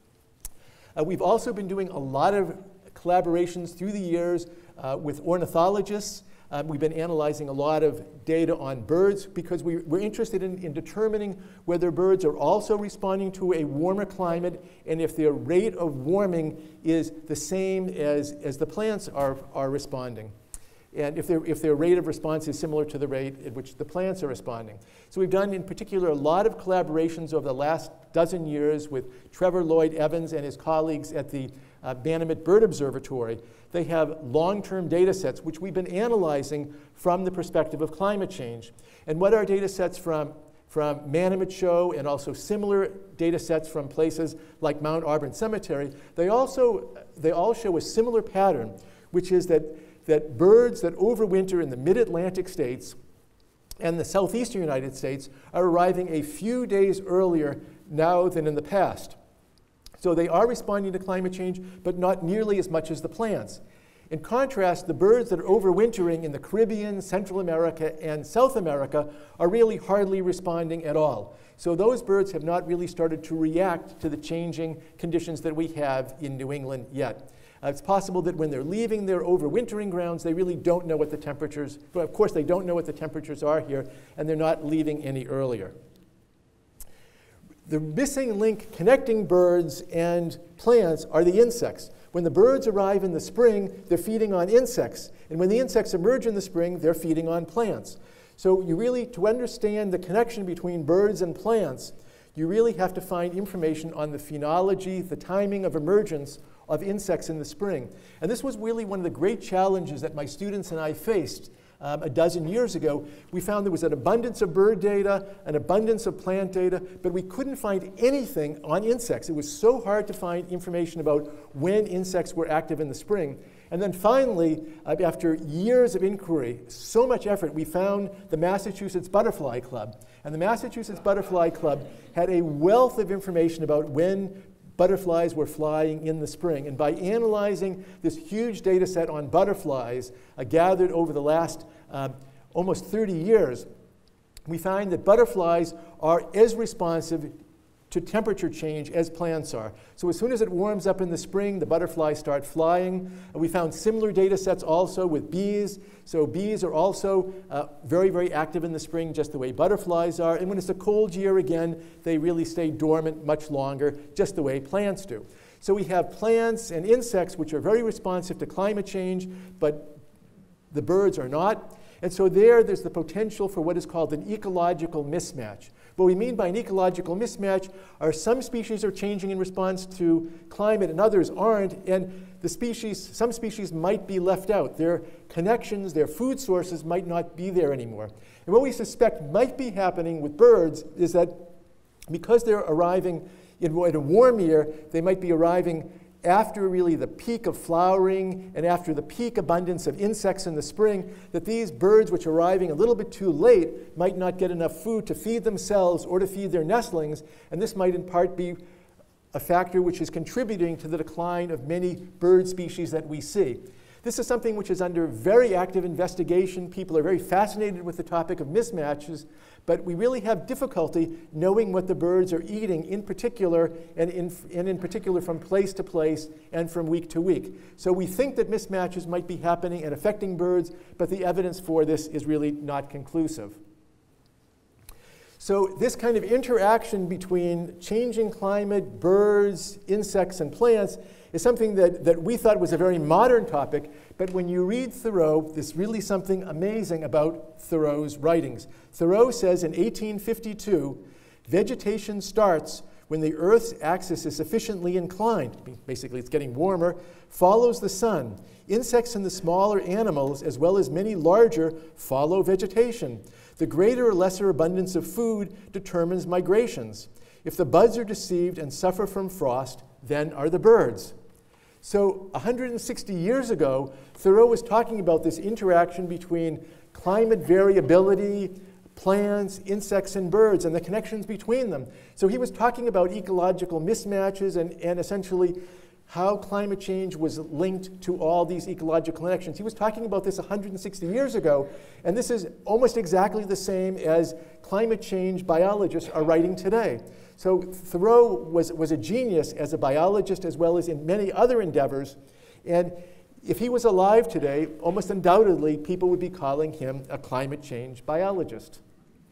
Speaker 2: We've also been doing a lot of collaborations through the years with ornithologists. We've been analyzing a lot of data on birds because we're interested in determining whether birds are also responding to a warmer climate and if their rate of warming is the same as the plants are responding. And if their rate of response is similar to the rate at which the plants are responding. So we've done, in particular, a lot of collaborations over the last dozen years with Trevor Lloyd Evans and his colleagues at the Bannerman Bird Observatory. They have long-term data sets, which we've been analyzing from the perspective of climate change. And what our data sets from Manomet show, and also similar data sets from places like Mount Auburn Cemetery, they all show a similar pattern, which is that birds that overwinter in the mid-Atlantic states and the southeastern United States are arriving a few days earlier now than in the past. So they are responding to climate change, but not nearly as much as the plants. In contrast, the birds that are overwintering in the Caribbean, Central America, and South America are really hardly responding at all. So those birds have not really started to react to the changing conditions that we have in New England yet. It's possible that when they're leaving their overwintering grounds, they really don't know what the temperatures, well, of course they don't know what the temperatures are here, and they're not leaving any earlier. The missing link connecting birds and plants are the insects. When the birds arrive in the spring, they're feeding on insects. And when the insects emerge in the spring, they're feeding on plants. So you really, to understand the connection between birds and plants, you really have to find information on the phenology, the timing of emergence of insects in the spring. And this was really one of the great challenges that my students and I faced a dozen years ago. We found there was an abundance of bird data, an abundance of plant data, but we couldn't find anything on insects. It was so hard to find information about when insects were active in the spring. And then finally, after years of inquiry, so much effort, we found the Massachusetts Butterfly Club. And the Massachusetts Butterfly Club had a wealth of information about when butterflies were flying in the spring. And by analyzing this huge data set on butterflies gathered over the last almost 30 years, we find that butterflies are as responsive to temperature change as plants are. So as soon as it warms up in the spring, the butterflies start flying. And we found similar data sets also with bees. So bees are also very, very active in the spring, just the way butterflies are. And when it's a cold year again, they really stay dormant much longer, just the way plants do. So we have plants and insects which are very responsive to climate change, but the birds are not. And so there's the potential for what is called an ecological mismatch. What we mean by an ecological mismatch are some species are changing in response to climate and others aren't, and some species might be left out. Their connections, their food sources might not be there anymore. And what we suspect might be happening with birds is that because they're arriving in a warm year, they might be arriving after really the peak of flowering and after the peak abundance of insects in the spring, that these birds which are arriving a little bit too late might not get enough food to feed themselves or to feed their nestlings, and this might in part be a factor which is contributing to the decline of many bird species that we see. This is something which is under very active investigation. People are very fascinated with the topic of mismatches, but we really have difficulty knowing what the birds are eating in particular, and in particular from place to place and from week to week. So we think that mismatches might be happening and affecting birds, but the evidence for this is really not conclusive. So this kind of interaction between changing climate, birds, insects, and plants is something that we thought was a very modern topic, but when you read Thoreau, there's really something amazing about Thoreau's writings. Thoreau says in 1852, vegetation starts when the Earth's axis is sufficiently inclined, basically it's getting warmer, follows the sun. Insects and the smaller animals, as well as many larger, follow vegetation. The greater or lesser abundance of food determines migrations. If the buds are deceived and suffer from frost, then are the birds. So 160 years ago, Thoreau was talking about this interaction between climate variability, plants, insects, and birds, and the connections between them. So he was talking about ecological mismatches and essentially how climate change was linked to all these ecological connections. He was talking about this 160 years ago, and this is almost exactly the same as climate change biologists are writing today. So Thoreau was a genius as a biologist as well as in many other endeavors, and if he was alive today, almost undoubtedly people would be calling him a climate change biologist.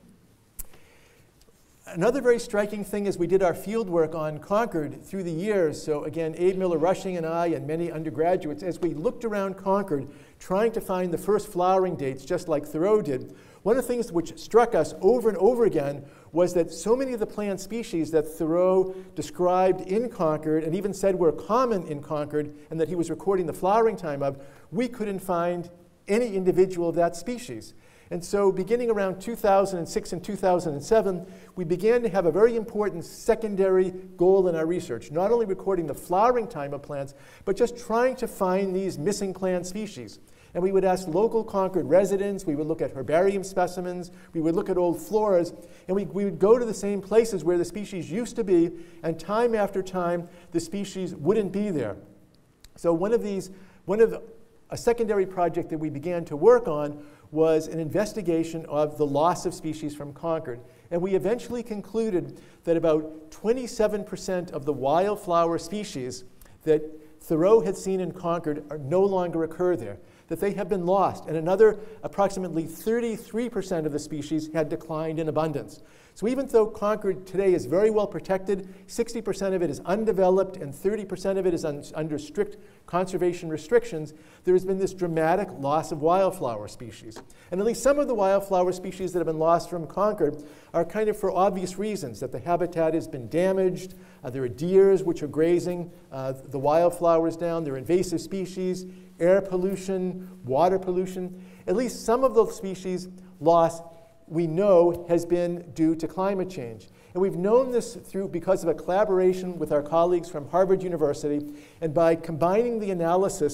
Speaker 2: Another very striking thing is we did our field work on Concord through the years. So again, Abe Miller-Rushing and I and many undergraduates, as we looked around Concord trying to find the first flowering dates, just like Thoreau did, one of the things which struck us over and over again was that so many of the plant species that Thoreau described in Concord and even said were common in Concord and that he was recording the flowering time of, we couldn't find any individual of that species. And so beginning around 2006 and 2007, we began to have a very important secondary goal in our research, not only recording the flowering time of plants, but just trying to find these missing plant species. And we would ask local Concord residents, we would look at herbarium specimens, we would look at old floras, and we would go to the same places where the species used to be, and time after time, the species wouldn't be there. So a secondary project that we began to work on was an investigation of the loss of species from Concord. And we eventually concluded that about 27% of the wildflower species that Thoreau had seen in Concord no longer occur there, that they have been lost, and another approximately 33% of the species had declined in abundance. So even though Concord today is very well protected, 60% of it is undeveloped and 30% of it is under strict conservation restrictions, there has been this dramatic loss of wildflower species. And at least some of the wildflower species that have been lost from Concord are kind of for obvious reasons, that the habitat has been damaged, there are deers which are grazing the wildflowers down, there are invasive species, air pollution, water pollution. At least some of those species lost we know has been due to climate change. And we've known this because of a collaboration with our colleagues from Harvard University, and by combining the analysis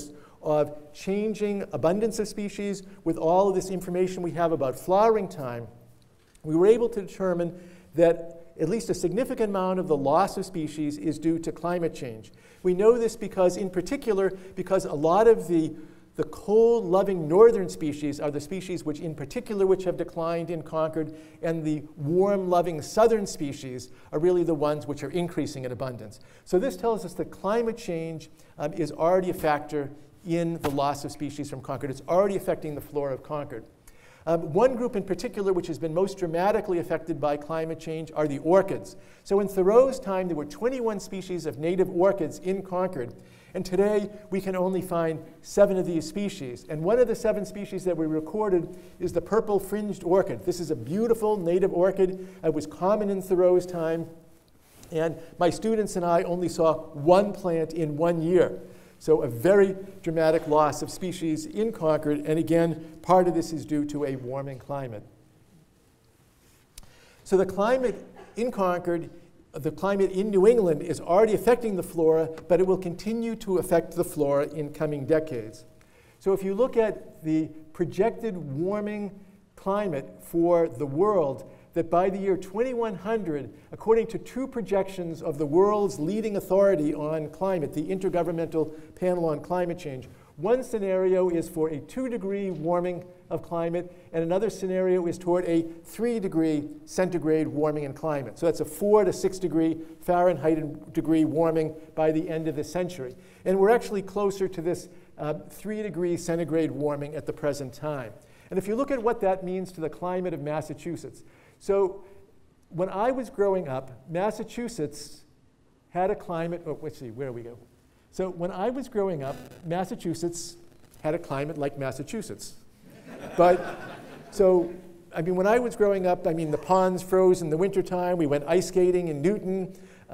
Speaker 2: of changing abundance of species, with all of this information we have about flowering time, we were able to determine that at least a significant amount of the loss of species is due to climate change. We know this because, in particular, because a lot of the cold-loving northern species are the species which, in particular, which have declined in Concord, and the warm-loving southern species are really the ones which are increasing in abundance. So this tells us that climate change is already a factor in the loss of species from Concord. It's already affecting the flora of Concord. One group in particular which has been most dramatically affected by climate change are the orchids. So in Thoreau's time, there were 21 species of native orchids in Concord. And today, we can only find 7 of these species. And one of the 7 species that we recorded is the purple fringed orchid. This is a beautiful native orchid. It was common in Thoreau's time. And my students and I only saw 1 plant in 1 year. So a very dramatic loss of species in Concord. And again, part of this is due to a warming climate. So the climate in Concord, the climate in New England is already affecting the flora, but it will continue to affect the flora in coming decades. So if you look at the projected warming climate for the world, that by the year 2100, according to 2 projections of the world's leading authority on climate, the Intergovernmental Panel on Climate Change, one scenario is for a 2-degree warming of climate, and another scenario is toward a 3-degree centigrade warming in climate. So that's a 4 to 6 degree Fahrenheit degree warming by the end of the century. And we're actually closer to this 3-degree centigrade warming at the present time. And if you look at what that means to the climate of Massachusetts, so when I was growing up, Massachusetts had a climate, oh, let's see, where we go. So when I was growing up, Massachusetts had a climate like Massachusetts. But, so, I mean, when I was growing up, I mean, the ponds froze in the wintertime. We went ice skating in Newton.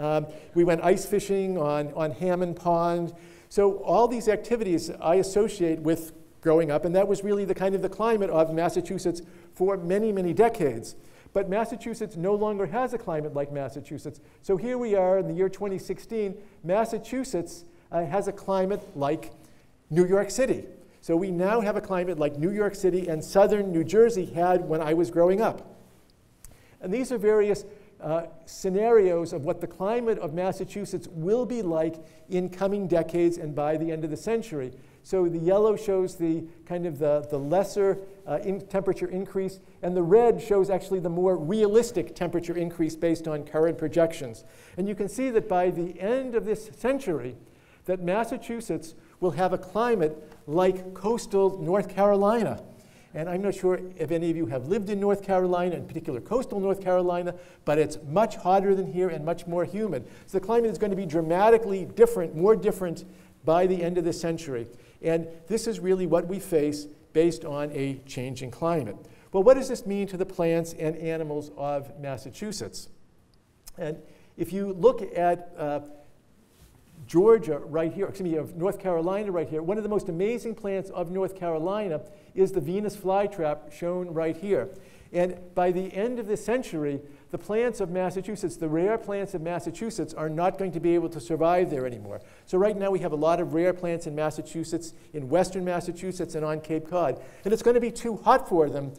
Speaker 2: We went ice fishing on Hammond Pond. So all these activities I associate with growing up, and that was really the kind of the climate of Massachusetts for many, many decades. But Massachusetts no longer has a climate like Massachusetts. So here we are in the year 2016. Massachusetts has a climate like New York City. So we now have a climate like New York City and southern New Jersey had when I was growing up. And these are various scenarios of what the climate of Massachusetts will be like in coming decades and by the end of the century. So the yellow shows the kind of the lesser temperature increase, and the red shows actually the more realistic temperature increase based on current projections. And you can see that by the end of this century, that Massachusetts will have a climate like coastal North Carolina. And I'm not sure if any of you have lived in North Carolina, in particular coastal North Carolina, but it's much hotter than here and much more humid. So the climate is going to be dramatically different, more different by the end of the century. And this is really what we face based on a changing climate. Well, what does this mean to the plants and animals of Massachusetts? And if you look at Georgia right here, excuse me, of North Carolina right here, one of the most amazing plants of North Carolina is the Venus flytrap shown right here. And by the end of this century, the plants of Massachusetts, the rare plants of Massachusetts, are not going to be able to survive there anymore. So right now we have a lot of rare plants in Massachusetts, in western Massachusetts and on Cape Cod. And it's going to be too hot for them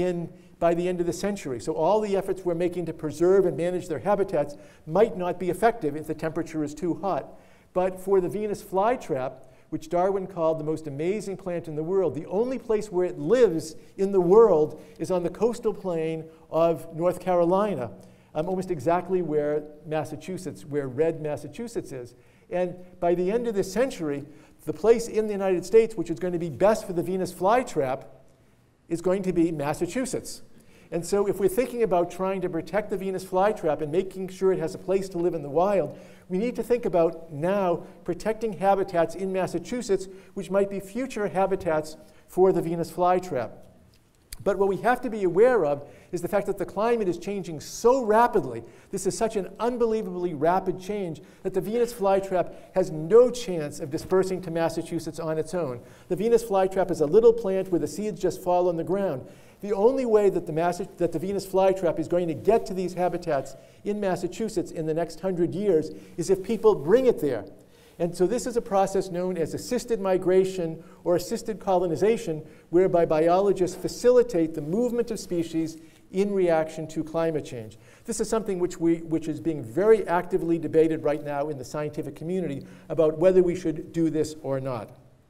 Speaker 2: by the end of the century. So all the efforts we're making to preserve and manage their habitats might not be effective if the temperature is too hot. But for the Venus flytrap, which Darwin called the most amazing plant in the world, the only place where it lives in the world is on the coastal plain of North Carolina, almost exactly where Massachusetts, where red Massachusetts is. And by the end of this century, the place in the United States which is going to be best for the Venus flytrap is going to be Massachusetts. And so if we're thinking about trying to protect the Venus flytrap and making sure it has a place to live in the wild, we need to think about now protecting habitats in Massachusetts, which might be future habitats for the Venus flytrap. But what we have to be aware of is the fact that the climate is changing so rapidly. This is such an unbelievably rapid change that the Venus flytrap has no chance of dispersing to Massachusetts on its own. The Venus flytrap is a little plant where the seeds just fall on the ground. The only way that the Venus flytrap is going to get to these habitats in Massachusetts in the next 100 years is if people bring it there. And so this is a process known as assisted migration or assisted colonization, whereby biologists facilitate the movement of species in reaction to climate change. This is something which is being very actively debated right now in the scientific community about whether we should do this or not.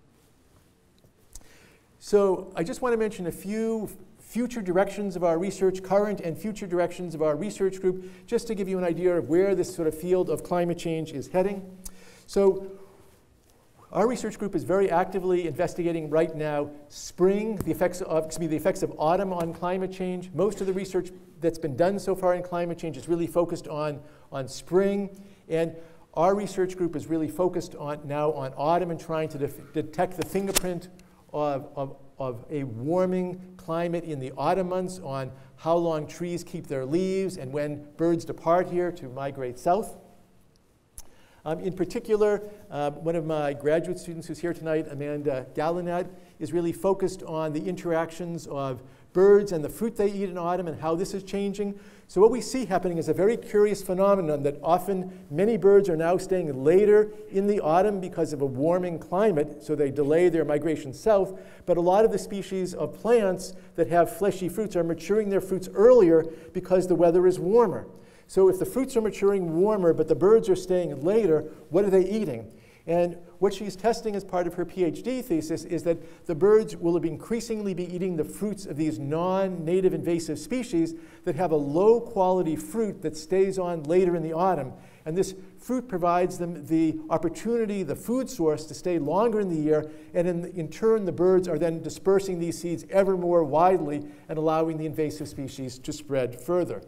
Speaker 2: So I just want to mention a few future directions of our research, current and future directions of our research group, just to give you an idea of where this sort of field of climate change is heading. So our research group is very actively investigating right now spring, the effects of autumn on climate change. Most of the research that's been done so far in climate change is really focused on spring. And our research group is really focused now on autumn and trying to detect the fingerprint of a warming climate in the autumn months, on how long trees keep their leaves and when birds depart here to migrate south. In particular, one of my graduate students who's here tonight, Amanda Gallinat, is really focused on the interactions of birds and the fruit they eat in autumn and how this is changing. So what we see happening is a very curious phenomenon that often many birds are now staying later in the autumn because of a warming climate, so they delay their migration south. But a lot of the species of plants that have fleshy fruits are maturing their fruits earlier because the weather is warmer. So if the fruits are maturing warmer, but the birds are staying later, what are they eating? And what she's testing as part of her PhD thesis is that the birds will increasingly be eating the fruits of these non-native invasive species that have a low-quality fruit that stays on later in the autumn. And this fruit provides them the opportunity, the food source, to stay longer in the year. And in turn, the birds are then dispersing these seeds ever more widely and allowing the invasive species to spread further.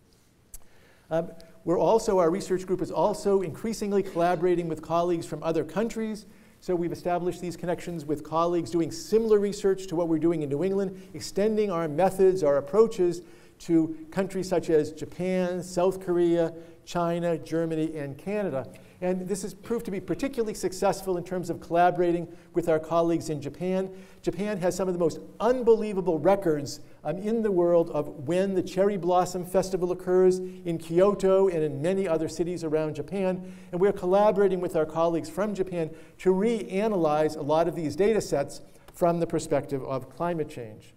Speaker 2: Our research group is also increasingly collaborating with colleagues from other countries. So we've established these connections with colleagues doing similar research to what we're doing in New England, extending our methods, our approaches to countries such as Japan, South Korea, China, Germany, and Canada. And this has proved to be particularly successful in terms of collaborating with our colleagues in Japan. Japan has some of the most unbelievable records in the world of when the Cherry Blossom Festival occurs in Kyoto and in many other cities around Japan. And we're collaborating with our colleagues from Japan to reanalyze a lot of these data sets from the perspective of climate change.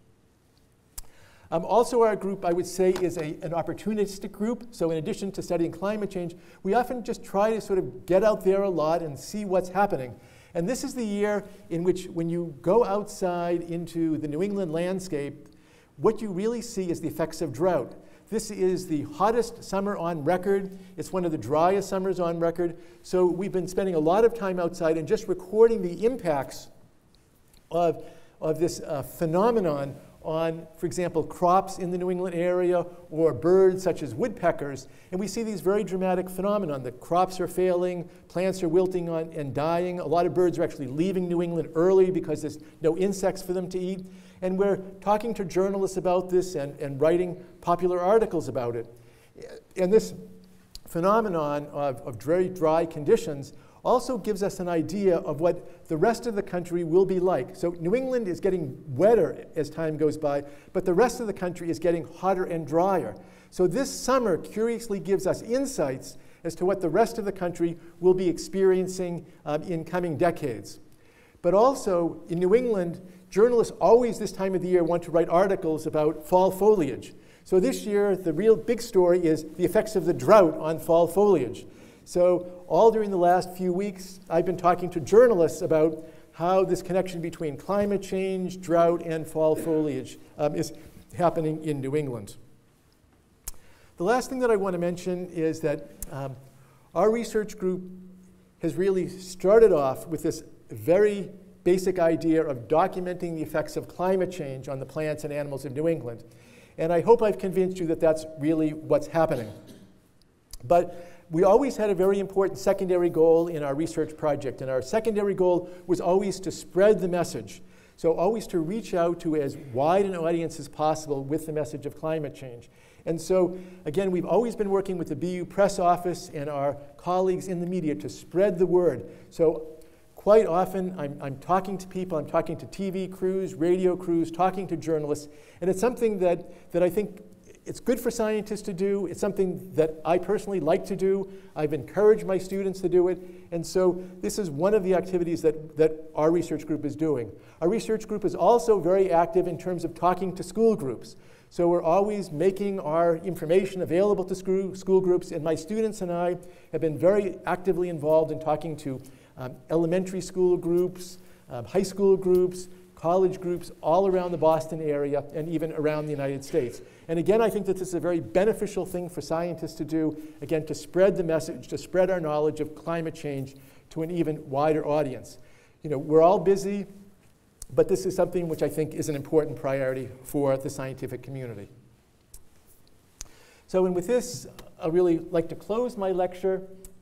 Speaker 2: Also, our group, I would say, is an opportunistic group. So in addition to studying climate change, we often just try to sort of get out there a lot and see what's happening. And this is the year in which, when you go outside into the New England landscape, what you really see is the effects of drought. This is the hottest summer on record. It's one of the driest summers on record. So we've been spending a lot of time outside and just recording the impacts of this phenomenon on, for example, crops in the New England area or birds such as woodpeckers. And we see these very dramatic phenomena. The crops are failing, plants are wilting and dying. A lot of birds are actually leaving New England early because there's no insects for them to eat. And we're talking to journalists about this and writing popular articles about it. And this phenomenon of very dry conditions also gives us an idea of what the rest of the country will be like. So New England is getting wetter as time goes by, but the rest of the country is getting hotter and drier. So this summer curiously gives us insights as to what the rest of the country will be experiencing in coming decades. But also, in New England, journalists always this time of the year want to write articles about fall foliage. So this year, the real big story is the effects of the drought on fall foliage. So all during the last few weeks, I've been talking to journalists about how this connection between climate change, drought, and fall foliage is happening in New England. The last thing that I want to mention is that our research group has really started off with this very basic idea of documenting the effects of climate change on the plants and animals of New England. And I hope I've convinced you that that's really what's happening. But we always had a very important secondary goal in our research project, and our secondary goal was always to spread the message. So always to reach out to as wide an audience as possible with the message of climate change. And so, again, we've always been working with the BU Press Office and our colleagues in the media to spread the word. So quite often, I'm talking to people, I'm talking to TV crews, radio crews, talking to journalists, and it's something that I think it's good for scientists to do. It's something that I personally like to do. I've encouraged my students to do it. And so this is one of the activities that our research group is doing. Our research group is also very active in terms of talking to school groups. So we're always making our information available to school groups. And my students and I have been very actively involved in talking to elementary school groups, high school groups, college groups all around the Boston area and even around the United States. And again, I think that this is a very beneficial thing for scientists to do, again, to spread the message, to spread our knowledge of climate change to an even wider audience. You know, we're all busy, but this is something which I think is an important priority for the scientific community. So, and with this, I really like to close my lecture,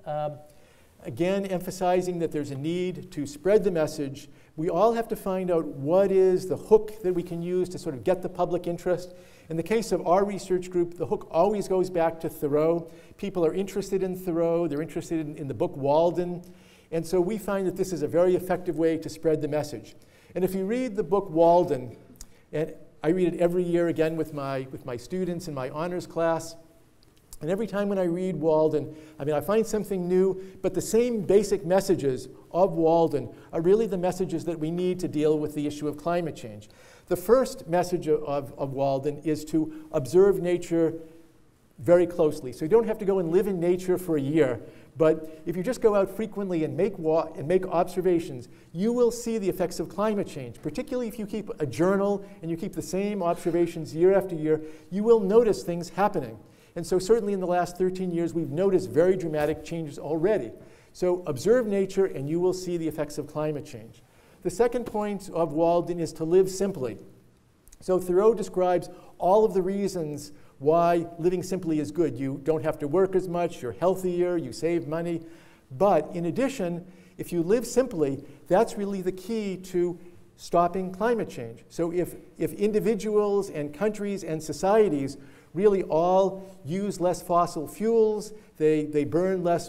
Speaker 2: again, emphasizing that there's a need to spread the message. We all have to find out what is the hook that we can use to sort of get the public interest. In the case of our research group, the hook always goes back to Thoreau. People are interested in Thoreau. They're interested in the book Walden. And so we find that this is a very effective way to spread the message. And if you read the book Walden, and I read it every year again with my students in my honors class, and every time when I read Walden, I mean, I find something new, but the same basic messages of Walden are really the messages that we need to deal with the issue of climate change. The first message of Walden is to observe nature very closely. So you don't have to go and live in nature for a year, but if you just go out frequently and make observations, you will see the effects of climate change. Particularly if you keep a journal and you keep the same observations year after year, you will notice things happening. And so certainly in the last 13 years, we've noticed very dramatic changes already. So observe nature and you will see the effects of climate change. The second point of Walden is to live simply. So Thoreau describes all of the reasons why living simply is good. You don't have to work as much, you're healthier, you save money. But in addition, if you live simply, that's really the key to stopping climate change. So if individuals and countries and societies really all use less fossil fuels, they burn less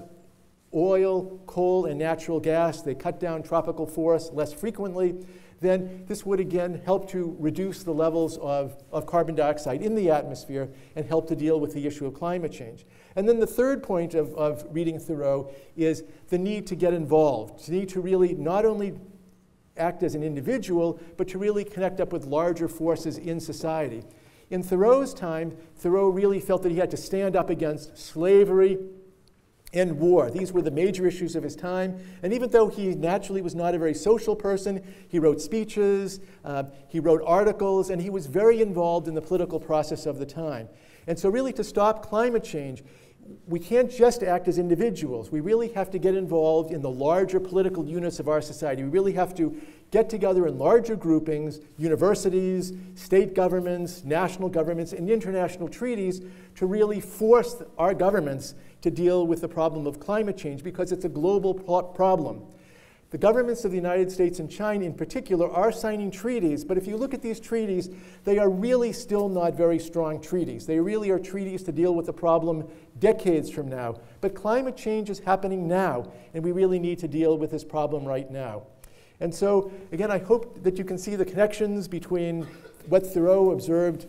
Speaker 2: oil, coal, and natural gas, they cut down tropical forests less frequently, then this would again help to reduce the levels of carbon dioxide in the atmosphere and help to deal with the issue of climate change. And then the third point of reading Thoreau is the need to get involved, the need to really not only act as an individual, but to really connect up with larger forces in society. In Thoreau's time, Thoreau really felt that he had to stand up against slavery and war. These were the major issues of his time. And even though he naturally was not a very social person, he wrote speeches, he wrote articles, and he was very involved in the political process of the time. And so really to stop climate change, we can't just act as individuals. We really have to get involved in the larger political units of our society. We really have to get together in larger groupings, universities, state governments, national governments, and international treaties to really force our governments to deal with the problem of climate change because it's a global problem. The governments of the United States and China in particular are signing treaties, but if you look at these treaties, they are really still not very strong treaties. They really are treaties to deal with the problem decades from now. But climate change is happening now, and we really need to deal with this problem right now. And so, again, I hope that you can see the connections between what Thoreau observed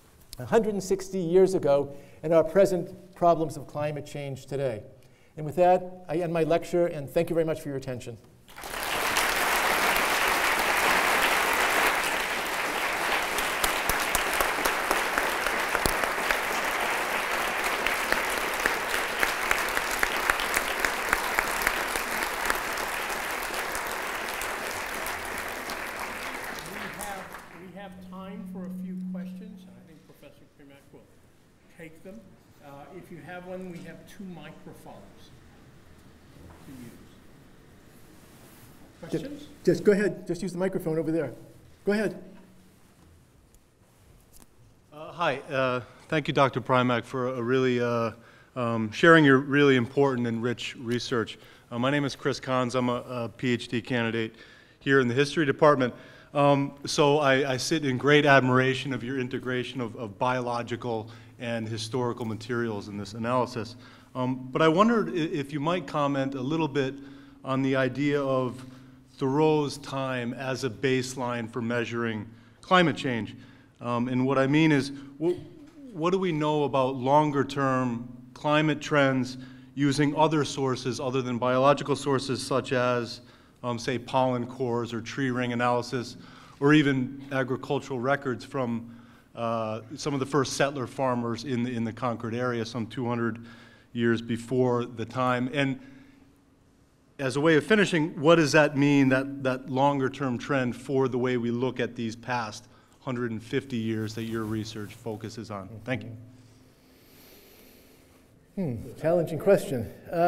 Speaker 2: 160 years ago and our present problems of climate change today. And with that, I end my lecture, and thank you very much for your attention.
Speaker 1: We have time for a few questions. I think Professor Primack will take them. If you have one, we have 2 microphones to use. Questions?
Speaker 2: Just go ahead. Just use the microphone over there. Go ahead.
Speaker 3: Hi. Thank you, Dr. Primack, for a really sharing your really important and rich research. My name is Chris Kahns. I'm a PhD candidate here in the history department. So I sit in great admiration of your integration of biological and historical materials in this analysis. But I wondered if you might comment a little bit on the idea of Thoreau's time as a baseline for measuring climate change. And what I mean is, what do we know about longer-term climate trends using other sources other than biological sources such as, say, pollen cores or tree ring analysis, or even agricultural records from some of the first settler farmers in the Concord area some 200 years before the time? And as a way of finishing, what does that mean, that longer-term trend for the way we look at these past 150 years that your research focuses on? Thank you.
Speaker 2: Challenging question.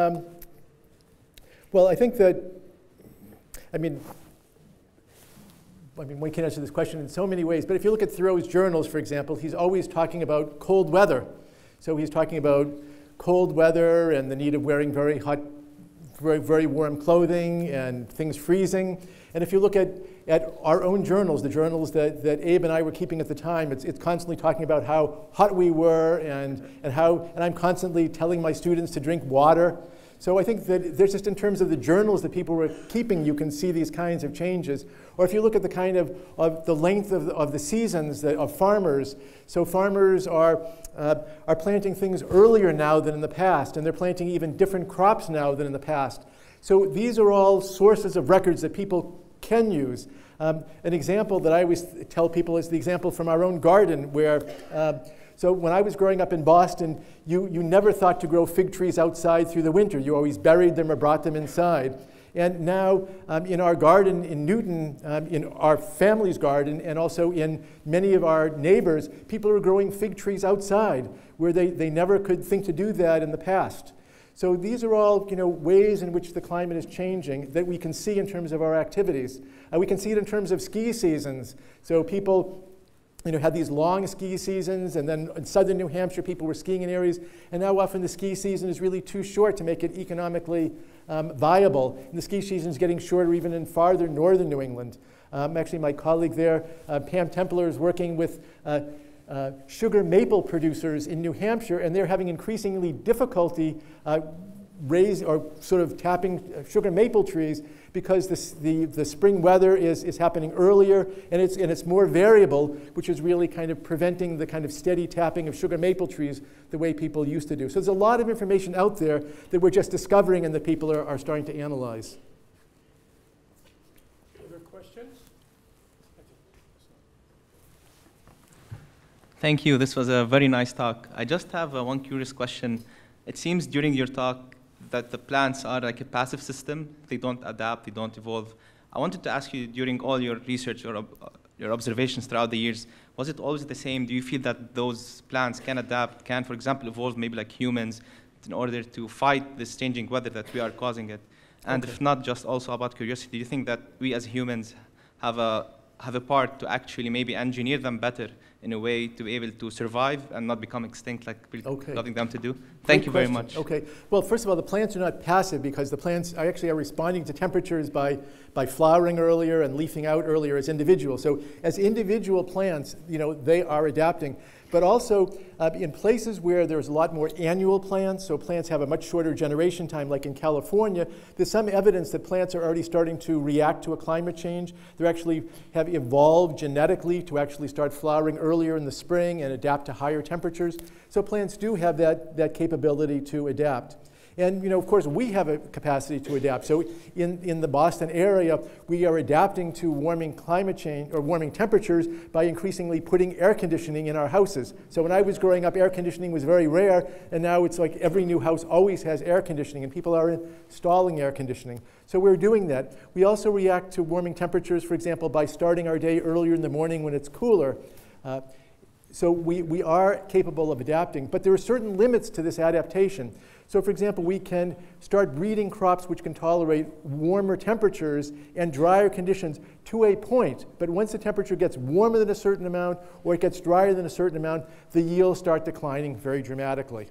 Speaker 2: Well, I think that, I mean, one can answer this question in so many ways, but if you look at Thoreau's journals, for example, he's always talking about cold weather. So he's talking about cold weather and the need of wearing very hot, very warm clothing and things freezing. And if you look at our own journals, the journals that Abe and I were keeping at the time, it's constantly talking about how hot we were and I'm constantly telling my students to drink water. So I think that there's just, in terms of the journals that people were keeping, you can see these kinds of changes. Or if you look at the kind of the length of the seasons of farmers, so farmers are planting things earlier now than in the past, and they're planting even different crops now than in the past. So these are all sources of records that people can use. An example that I always tell people is the example from our own garden, where so when I was growing up in Boston, you never thought to grow fig trees outside through the winter. You always buried them or brought them inside. And now in our garden in Newton, in our family's garden, and also in many of our neighbors, people are growing fig trees outside, where they never could think to do that in the past. So these are all, ways in which the climate is changing that we can see in terms of our activities. We can see it in terms of ski seasons. So people had these long ski seasons, and then in southern New Hampshire, people were skiing in areas, and now often the ski season is really too short to make it economically viable. And the ski season is getting shorter even in farther northern New England. Actually, my colleague there, Pam Templer, is working with sugar maple producers in New Hampshire, and they're having increasingly difficulty tapping sugar maple trees because the spring weather is happening earlier, and it's more variable, which is really kind of preventing the kind of steady tapping of sugar maple trees the way people used to do. So there's a lot of information out there that we're just discovering and that people are starting to analyze.
Speaker 1: Other questions?
Speaker 4: Thank you. This was a very nice talk. I just have one curious question. It seems during your talk that the plants are like a passive system. They don't adapt, they don't evolve. I wanted to ask you, during all your research or your observations throughout the years, was it always the same? Do you feel that those plants can adapt, can, for example, evolve maybe like humans in order to fight this changing weather that we are causing it? And if not, just also about curiosity, do you think that we as humans have a part to actually maybe engineer them better in a way to be able to survive and not become extinct like we're loving them to do? Thank you very much.
Speaker 2: Okay. Well, first of all, the plants are not passive because the plants are responding to temperatures by flowering earlier and leafing out earlier as individuals. So as individual plants, they are adapting. But also in places where there's a lot more annual plants, so plants have a much shorter generation time, like in California, there's some evidence that plants are already starting to react to a climate change. They actually have evolved genetically to actually start flowering earlier in the spring and adapt to higher temperatures. So plants do have that capability to adapt. And of course, we have a capacity to adapt. So in the Boston area, we are adapting to warming climate change or warming temperatures by increasingly putting air conditioning in our houses. So when I was growing up, air conditioning was very rare, and now it's like every new house always has air conditioning, and people are installing air conditioning. So we're doing that. We also react to warming temperatures, for example, by starting our day earlier in the morning when it's cooler. So we are capable of adapting, but there are certain limits to this adaptation. So for example, we can start breeding crops which can tolerate warmer temperatures and drier conditions to a point, but once the temperature gets warmer than a certain amount or it gets drier than a certain amount, the yields start declining very dramatically.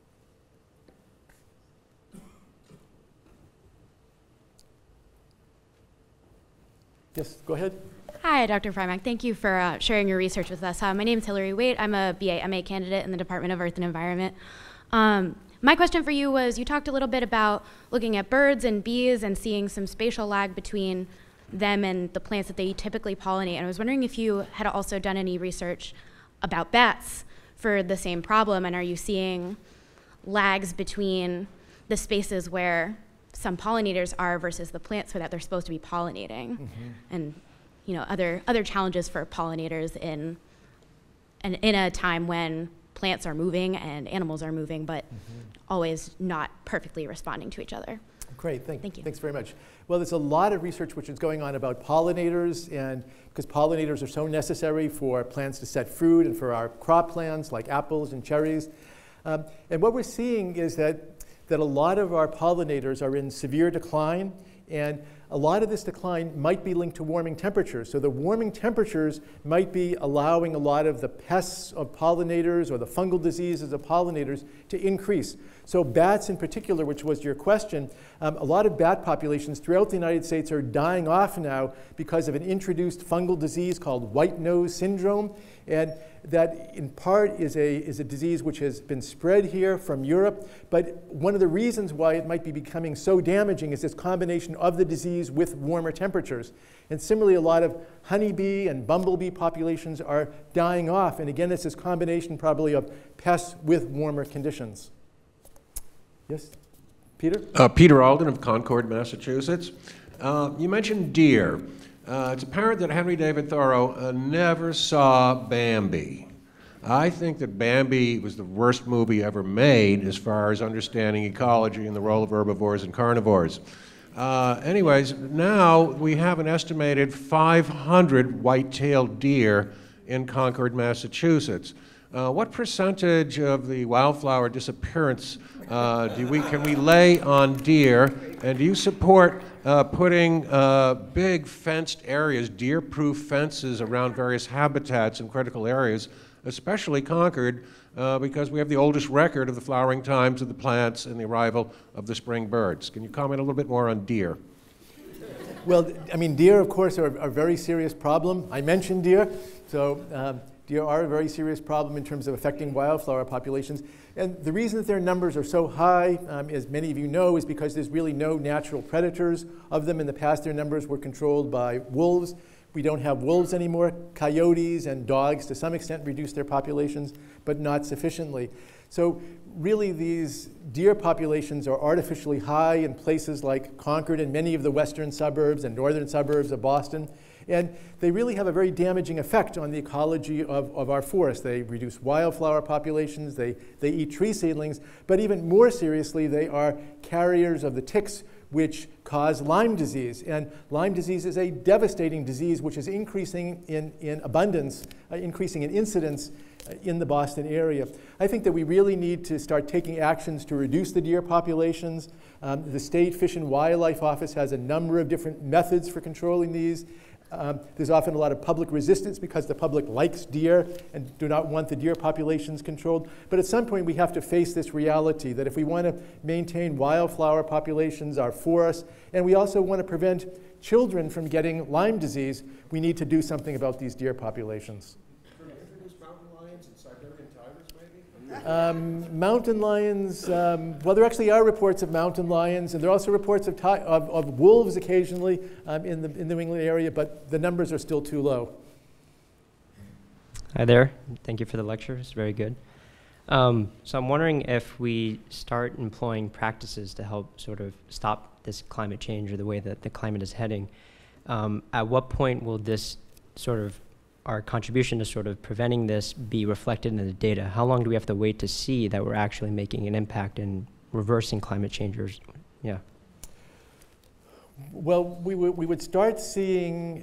Speaker 2: Yes, go ahead.
Speaker 5: Hi, Dr. Primack. Thank you for sharing your research with us. My name is Hillary Waite. I'm a BA/MA candidate in the Department of Earth and Environment. My question for you was, you talked a little bit about looking at birds and bees and seeing some spatial lag between them and the plants that they typically pollinate. And I was wondering if you had also done any research about bats for the same problem? And are you seeing lags between the spaces where some pollinators are versus the plants that they're supposed to be pollinating? And other challenges for pollinators in a time when plants are moving and animals are moving, but always not perfectly responding to each other.
Speaker 2: Great,
Speaker 5: Thank you.
Speaker 2: Thanks very much. Well, there's a lot of research which is going on about pollinators, and because pollinators are so necessary for plants to set fruit and for our crop plants like apples and cherries. And what we're seeing is that a lot of our pollinators are in severe decline, and a lot of this decline might be linked to warming temperatures. So the warming temperatures might be allowing a lot of the pests of pollinators or the fungal diseases of pollinators to increase. So bats in particular, which was your question, a lot of bat populations throughout the United States are dying off now because of an introduced fungal disease called white nose syndrome. And that in part is a disease which has been spread here from Europe. But one of the reasons why it might be becoming so damaging is this combination of the disease with warmer temperatures. And similarly, a lot of honeybee and bumblebee populations are dying off. And again, it's this combination probably of pests with warmer conditions. Yes, Peter?
Speaker 6: Peter Alden of Concord, Massachusetts. You mentioned deer. It's apparent that Henry David Thoreau never saw Bambi. I think that Bambi was the worst movie ever made as far as understanding ecology and the role of herbivores and carnivores. Anyways, now we have an estimated 500 white-tailed deer in Concord, Massachusetts. What percentage of the wildflower disappearance can we lay on deer, and do you support putting big fenced areas, deer-proof fences around various habitats and critical areas, especially Concord, because we have the oldest record of the flowering times of the plants and the arrival of the spring birds? Can you comment a little bit more on deer?
Speaker 2: Well, I mean, deer, of course, are a very serious problem. I mentioned deer, so deer are a very serious problem in terms of affecting wildflower populations. And the reason that their numbers are so high, as many of you know, is because there's really no natural predators of them. In the past, their numbers were controlled by wolves. We don't have wolves anymore. Coyotes and dogs, to some extent, reduce their populations, but not sufficiently. So really, these deer populations are artificially high in places like Concord and many of the western suburbs and northern suburbs of Boston. And they really have a very damaging effect on the ecology of our forests. They reduce wildflower populations, they eat tree seedlings, but even more seriously, they are carriers of the ticks which cause Lyme disease. And Lyme disease is a devastating disease which is increasing in abundance, increasing in incidence in the Boston area. I think that we really need to start taking actions to reduce the deer populations. The State Fish and Wildlife Office has a number of different methods for controlling these. There's often a lot of public resistance because the public likes deer and do not want the deer populations controlled. But at some point, we have to face this reality that if we want to maintain wildflower populations, our forests, and we also want to prevent children from getting Lyme disease, we need to do something about these deer populations. Mountain lions, well, there actually are reports of mountain lions, and there are also reports of wolves occasionally in the New England area, but the numbers are still too low.
Speaker 7: Hi there. Thank you for the lecture. It's very good. So I'm wondering if we start employing practices to help sort of stop this climate change or the way that the climate is heading. At what point will this sort of our contribution to sort of preventing this be reflected in the data? How long do we have to wait to see that we're actually making an impact in reversing climate change? Yeah.
Speaker 2: Well, we would start seeing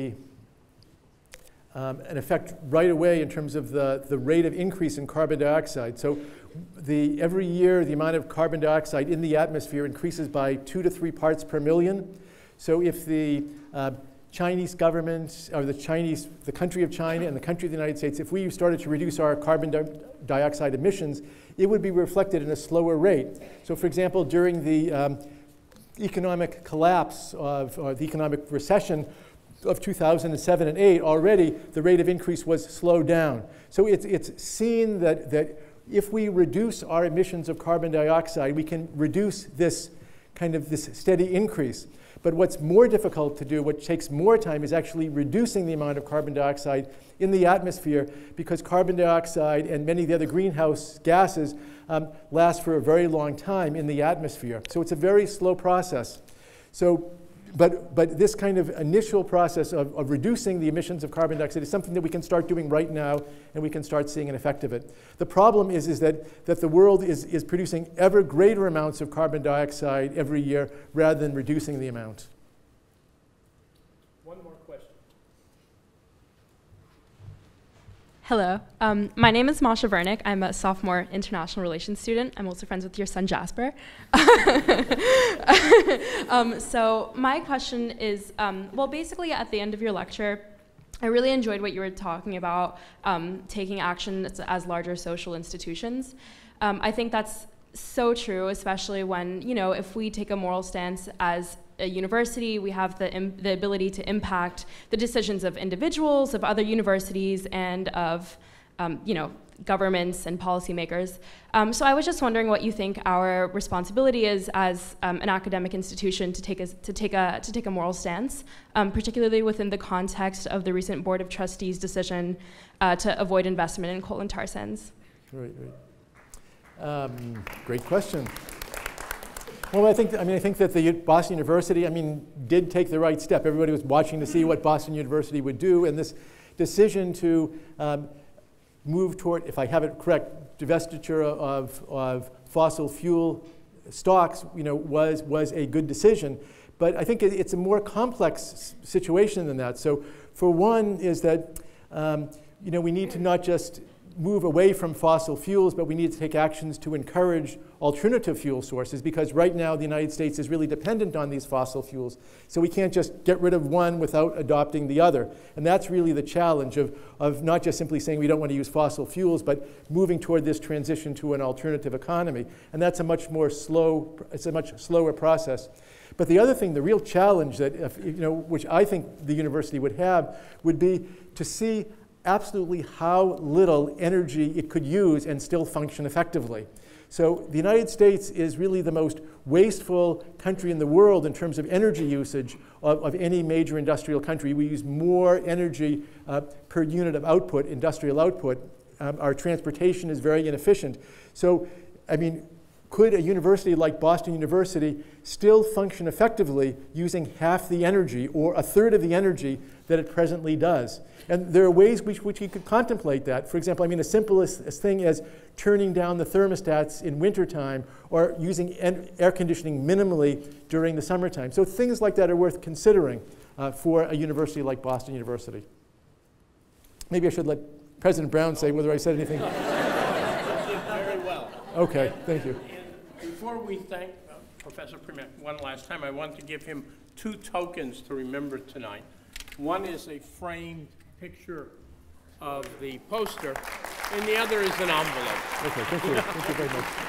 Speaker 2: an effect right away in terms of the rate of increase in carbon dioxide. So every year, the amount of carbon dioxide in the atmosphere increases by 2 to 3 parts per million. So if the Chinese government, or the country of China and the country of the United States, if we started to reduce our carbon dioxide emissions, it would be reflected in a slower rate. So for example, during the economic collapse or the economic recession of 2007 and 8, already the rate of increase was slowed down. So it's seen that if we reduce our emissions of carbon dioxide, we can reduce this steady increase. But what's more difficult to do, what takes more time, is actually reducing the amount of carbon dioxide in the atmosphere, because carbon dioxide and many of the other greenhouse gases last for a very long time in the atmosphere. So it's a very slow process. So, but this kind of initial process of reducing the emissions of carbon dioxide is something that we can start doing right now, and we can start seeing an effect of it. The problem is that the world is producing ever greater amounts of carbon dioxide every year rather than reducing the amount.
Speaker 1: One more question.
Speaker 8: Hello, my name is Masha Vernick. I'm a sophomore international relations student. I'm also friends with your son, Jasper. So my question is, well, basically at the end of your lecture, I really enjoyed what you were talking about, taking action as larger social institutions. I think that's so true, especially when, you know, if we take a moral stance as a university, we have the ability to impact the decisions of individuals, of other universities, and of you know, governments and policymakers. So I was just wondering what you think our responsibility is as an academic institution to take a moral stance, particularly within the context of the recent Board of Trustees decision to avoid investment in coal and tar sands.
Speaker 2: Right. Great question. Well, I think that the Boston University, did take the right step. Everybody was watching to see what Boston University would do, and this decision to move toward, if I have it correct, divestiture of fossil fuel stocks, was a good decision. But I think it's a more complex situation than that. So, for one, is that we need to not just move away from fossil fuels, but we need to take actions to encourage alternative fuel sources, because right now the United States is really dependent on these fossil fuels. So we can't just get rid of one without adopting the other. And that's really the challenge of not just simply saying we don't want to use fossil fuels, but moving toward this transition to an alternative economy. And that's a much slower process. But the other thing, the real challenge that, which I think the university would have, would be to see absolutely how little energy it could use and still function effectively. So the United States is really the most wasteful country in the world in terms of energy usage of any major industrial country. We use more energy per unit of output, industrial output. Our transportation is very inefficient. So, could a university like Boston University still function effectively using half the energy or a third of the energy that it presently does? And there are ways which you could contemplate that. For example, as simple as thing as turning down the thermostats in wintertime or using air conditioning minimally during the summertime. So things like that are worth considering for a university like Boston University. Maybe I should let President Brown say whether I said anything.
Speaker 1: You did very well.
Speaker 2: Okay, thank you.
Speaker 1: And before we thank Professor Primack one last time, I want to give him 2 tokens to remember tonight. One is a framed picture of the poster, and the other is an envelope.
Speaker 2: Okay, thank you. Thank you very much.